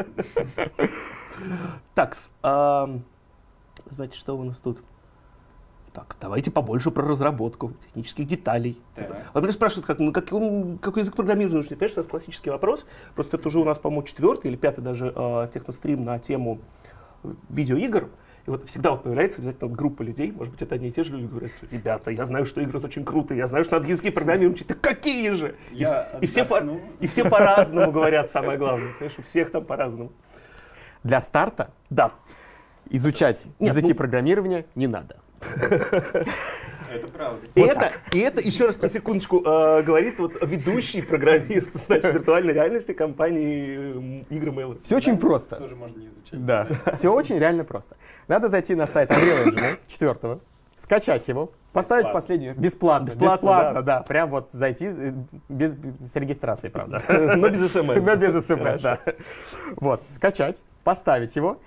Такс. ам, Значит, что у нас тут? Так, давайте побольше про разработку технических деталей. Так. Вот меня спрашивают, как, ну, как, он- какой язык программирования нужен. Понимаешь, у нас классический вопрос. Просто это уже у нас, по-моему, четвертый или пятый даже э, технострим на тему видеоигр. И вот всегда вот появляется обязательно вот группа людей, может быть, это одни и те же люди, говорят, что, ребята, я знаю, что игры очень крутые, я знаю, что надо языки программирования учить. Да какие же? И, Я и все по- отдохну. и все по-разному говорят, самое главное. Понимаешь, у всех там по-разному. Для старта Да. изучать Нет, языки ну- программирования не надо. Это правда. И, это, и это, еще раз на секундочку, э, говорит вот ведущий программист, значит, виртуальной реальности компании э, игры Mail. Все очень просто. Тоже можно не изучать. Да, все очень реально просто. Надо зайти на сайт Unreal Engine четыре, скачать его, поставить Бесплатно. последнюю. Бесплатно. Бесплатно, Бесплатно, да. Прям вот зайти э, без, с регистрацией, правда. Но без смс. Но без смс, да. Вот, скачать, поставить его,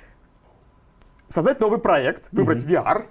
создать новый проект, выбрать ви ар.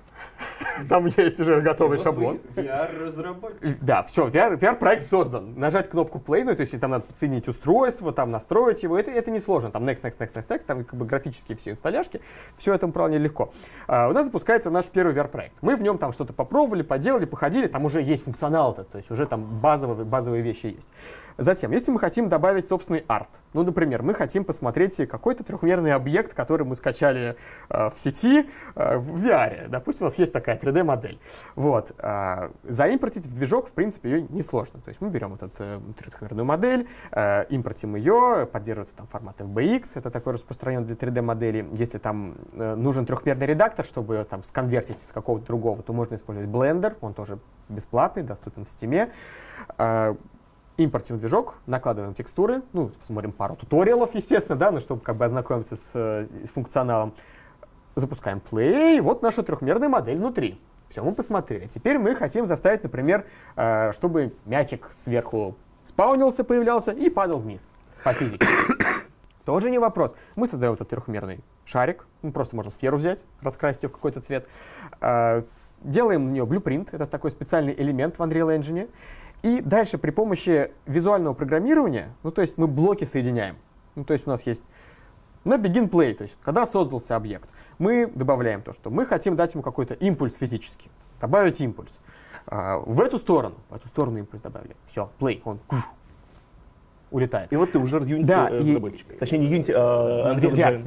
Там есть уже готовый шаблон. ви ар-разработчик. Да, все, ви ар-проект создан. Нажать кнопку play, ну, то есть там надо подсоединить устройство, там настроить его, это, это не сложно. Там next, next, next, next, next, там как бы графические все инсталляшки, все это вполне легко. А, у нас запускается наш первый ви ар-проект. Мы в нем там что-то попробовали, поделали, походили, там уже есть функционал-то, то есть уже там базовые, базовые вещи есть. Затем, если мы хотим добавить собственный арт, ну, например, мы хотим посмотреть какой-то трехмерный объект, который мы скачали э, в сети, э, в ви ар. Допустим, у нас есть такая три дэ-модель. Вот. Э, заимпортить в движок, в принципе, ее несложно. То есть мы берем эту э, трехмерную модель, э, импортим ее, поддерживается там формат эф би икс, это такой распространенный для три дэ-модели. Если там э, нужен трехмерный редактор, чтобы ее там сконвертить из какого-то другого, то можно использовать Blender, он тоже бесплатный, доступен в Steam. Э, Импортим движок, накладываем текстуры, ну, смотрим пару туториалов, естественно, да, ну, чтобы как бы ознакомиться с, с функционалом. Запускаем play, вот наша трехмерная модель внутри. Все, мы посмотрели. Теперь мы хотим заставить, например, э, чтобы мячик сверху спаунился, появлялся и падал вниз по физике. Тоже не вопрос. Мы создаем этот трехмерный шарик, ну, просто можно сферу взять, раскрасить ее в какой-то цвет. Э, с, делаем на нее blueprint, это такой специальный элемент в Unreal Engine. И дальше при помощи визуального программирования, ну то есть мы блоки соединяем. Ну то есть у нас есть на begin play, то есть когда создался объект, мы добавляем то, что мы хотим дать ему какой-то импульс физический, добавить импульс. А, в эту сторону, в эту сторону импульс добавили. Все, play, он куш, улетает. И вот ты уже Unity Да, разработчик. И... Точнее, не Unity, а Unreal Engine.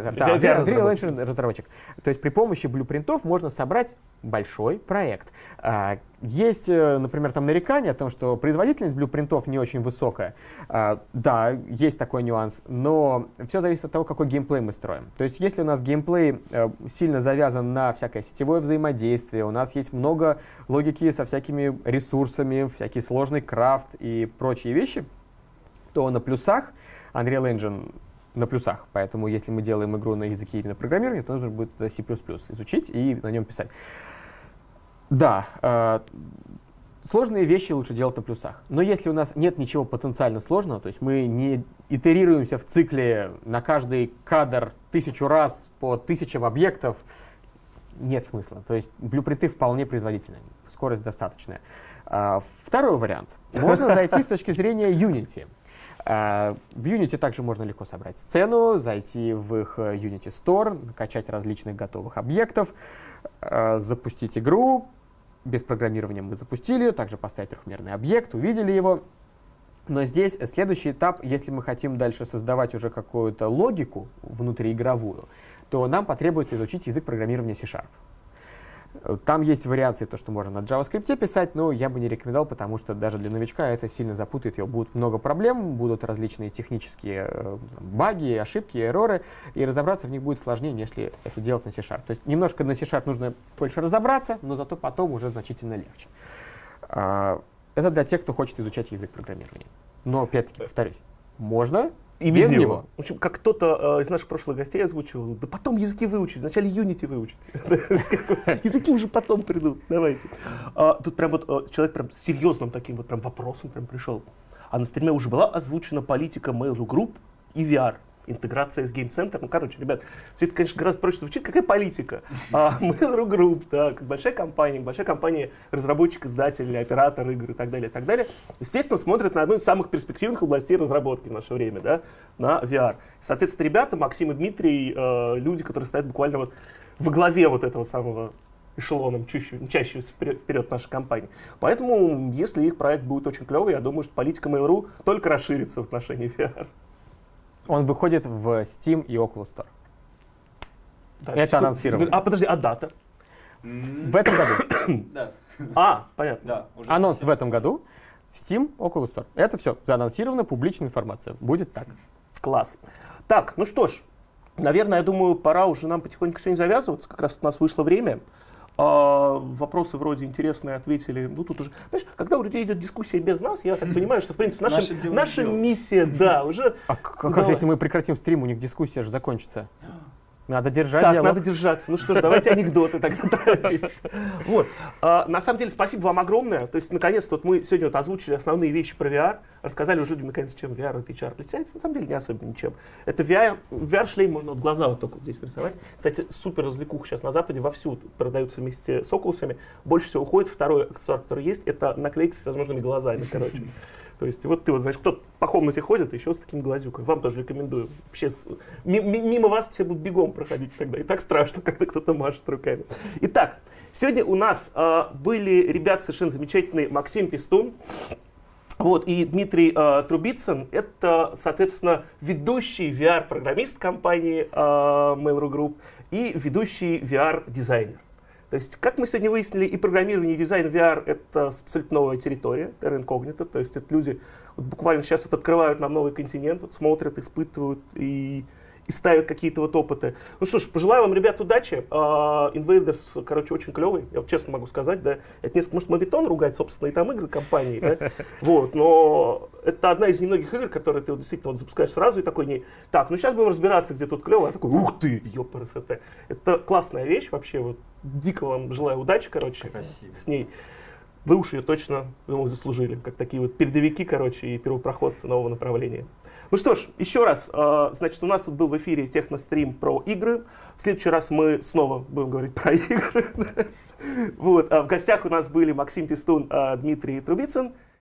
Unreal Engine разработчик. То есть при помощи блюпринтов можно собрать большой проект. А, есть, например, там нарекания о том, что производительность блюпринтов не очень высокая. А, да, есть такой нюанс, но все зависит от того, какой геймплей мы строим. То есть если у нас геймплей э, сильно завязан на всякое сетевое взаимодействие, у нас есть много логики со всякими ресурсами, всякий сложный крафт и прочие вещи, то на плюсах Unreal Engine на плюсах. Поэтому если мы делаем игру на языке именно программирования, то нужно будет си плюс плюс изучить и на нем писать. Да, э, сложные вещи лучше делать на плюсах. Но если у нас нет ничего потенциально сложного, то есть мы не итерируемся в цикле на каждый кадр тысячу раз по тысячам объектов, нет смысла. То есть блюпринты вполне производительные, скорость достаточная. Э, второй вариант. Можно зайти с точки зрения Unity. Uh, в Unity также можно легко собрать сцену, зайти в их Unity Store, накачать различных готовых объектов, uh, запустить игру. Без программирования мы запустили, также поставить трехмерный объект, увидели его. Но здесь следующий этап, если мы хотим дальше создавать уже какую-то логику внутриигровую, то нам потребуется изучить язык программирования C-Sharp. Там есть вариации, то, что можно на JavaScript писать, но я бы не рекомендовал, потому что даже для новичка это сильно запутает его. Будет много проблем, будут различные технические э, баги, ошибки, эрроры, и разобраться в них будет сложнее, если это делать на C-Sharp. То есть немножко на C-Sharp нужно больше разобраться, но зато потом уже значительно легче. А, это для тех, кто хочет изучать язык программирования. Но, опять-таки, повторюсь, можно и без, без него. него. В общем, как кто-то э, из наших прошлых гостей озвучивал, да потом языки выучить, вначале Unity выучить. Языки уже потом придут, давайте. Тут прям вот человек прям с серьезным таким вот прям вопросом прям пришел. А на стриме уже была озвучена политика Mail.ru Group и ви ар. Интеграция с Game Center. Ну, короче, ребят, все это, конечно, гораздо проще звучит. Какая политика? А, Mail.ru Group, да, как большая компания, большая компания, разработчик, издатель, оператор игр и так далее, и так далее. Естественно, смотрят на одну из самых перспективных областей разработки в наше время, да, на ви ар. Соответственно, ребята, Максим и Дмитрий, э, люди, которые стоят буквально вот во главе вот этого самого эшелоном, чаще, чаще вперед, вперед нашей компании. Поэтому, если их проект будет очень клевый, я думаю, что политика Mail.ru только расширится в отношении ви ар. Он выходит в Steam и Oculus Store. Да, это секунду, анонсировано. секунду. А, подожди, а дата? В этом году. Да. А, понятно. Да, уже Анонс в этом году. Steam, Oculus Store. Это все заанонсировано, публичная информация. Будет так. Класс. Так, ну что ж, наверное, я думаю, пора уже нам потихоньку сегодня завязываться. Как раз у нас вышло время. А, вопросы вроде интересные ответили. Ну, тут уже, знаешь, когда у людей идет дискуссия без нас, я так понимаю, что, в принципе, наша, Наше дело наша сделано. миссия, да, уже... А как же, если мы прекратим стрим, у них дискуссия же закончится? Надо держать Так, диалог. надо держаться. Ну что ж, давайте анекдоты тогда травить. Вот. А, на самом деле, спасибо вам огромное. То есть, наконец-то, вот мы сегодня вот озвучили основные вещи про ви ар, рассказали уже, наконец, чем ви ар от эйч ар отличается. На самом деле, не особенно ничем. Это ви ар, ви ар-шлейм можно вот глаза вот только вот здесь рисовать. Кстати, супер развлекуха сейчас на Западе вовсю продаются вместе с Окулусами. Больше всего уходит второй аксессуар, который есть, это наклейки с возможными глазами, короче. То есть вот ты вот, знаешь, кто по комнате ходит, еще с таким глазюкой. Вам тоже рекомендую. Вообще, с, ми, ми, мимо вас все будут бегом проходить тогда. И так страшно, когда кто-то машет руками. Итак, сегодня у нас э, были ребята совершенно замечательные. Максим Пестун, вот, и Дмитрий э, Трубицын. Это, соответственно, ведущий ви ар-программист компании э, Mail.ru Group и ведущий ви ар-дизайнер. То есть, как мы сегодня выяснили, и программирование, и дизайн ви ар — это абсолютно новая территория, terra incognita, то есть это люди вот буквально сейчас вот открывают нам новый континент, вот смотрят, испытывают и, и ставят какие-то вот опыты. Ну что ж, пожелаю вам, ребят, удачи. Uh, Invaders, короче, очень клевый, я вот честно могу сказать, да. Это несколько, может, мавитон ругать, собственно, и там игры компании, да. Вот, но это одна из немногих игр, которые ты вот действительно вот запускаешь сразу и такой не... Так, ну сейчас будем разбираться, где тут клево, а такой, ух ты, ёпрст. Это классная вещь вообще, вот. Дико вам желаю удачи, короче, Спасибо. С ней. Вы уж ее точно, думаю, заслужили, как такие вот передовики, короче, и первопроходцы нового направления. Ну что ж, еще раз, э, значит, у нас тут был в эфире технострим про игры. В следующий раз мы снова будем говорить про игры. Вот, в гостях у нас были Максим Пестун, Дмитрий Трубицын.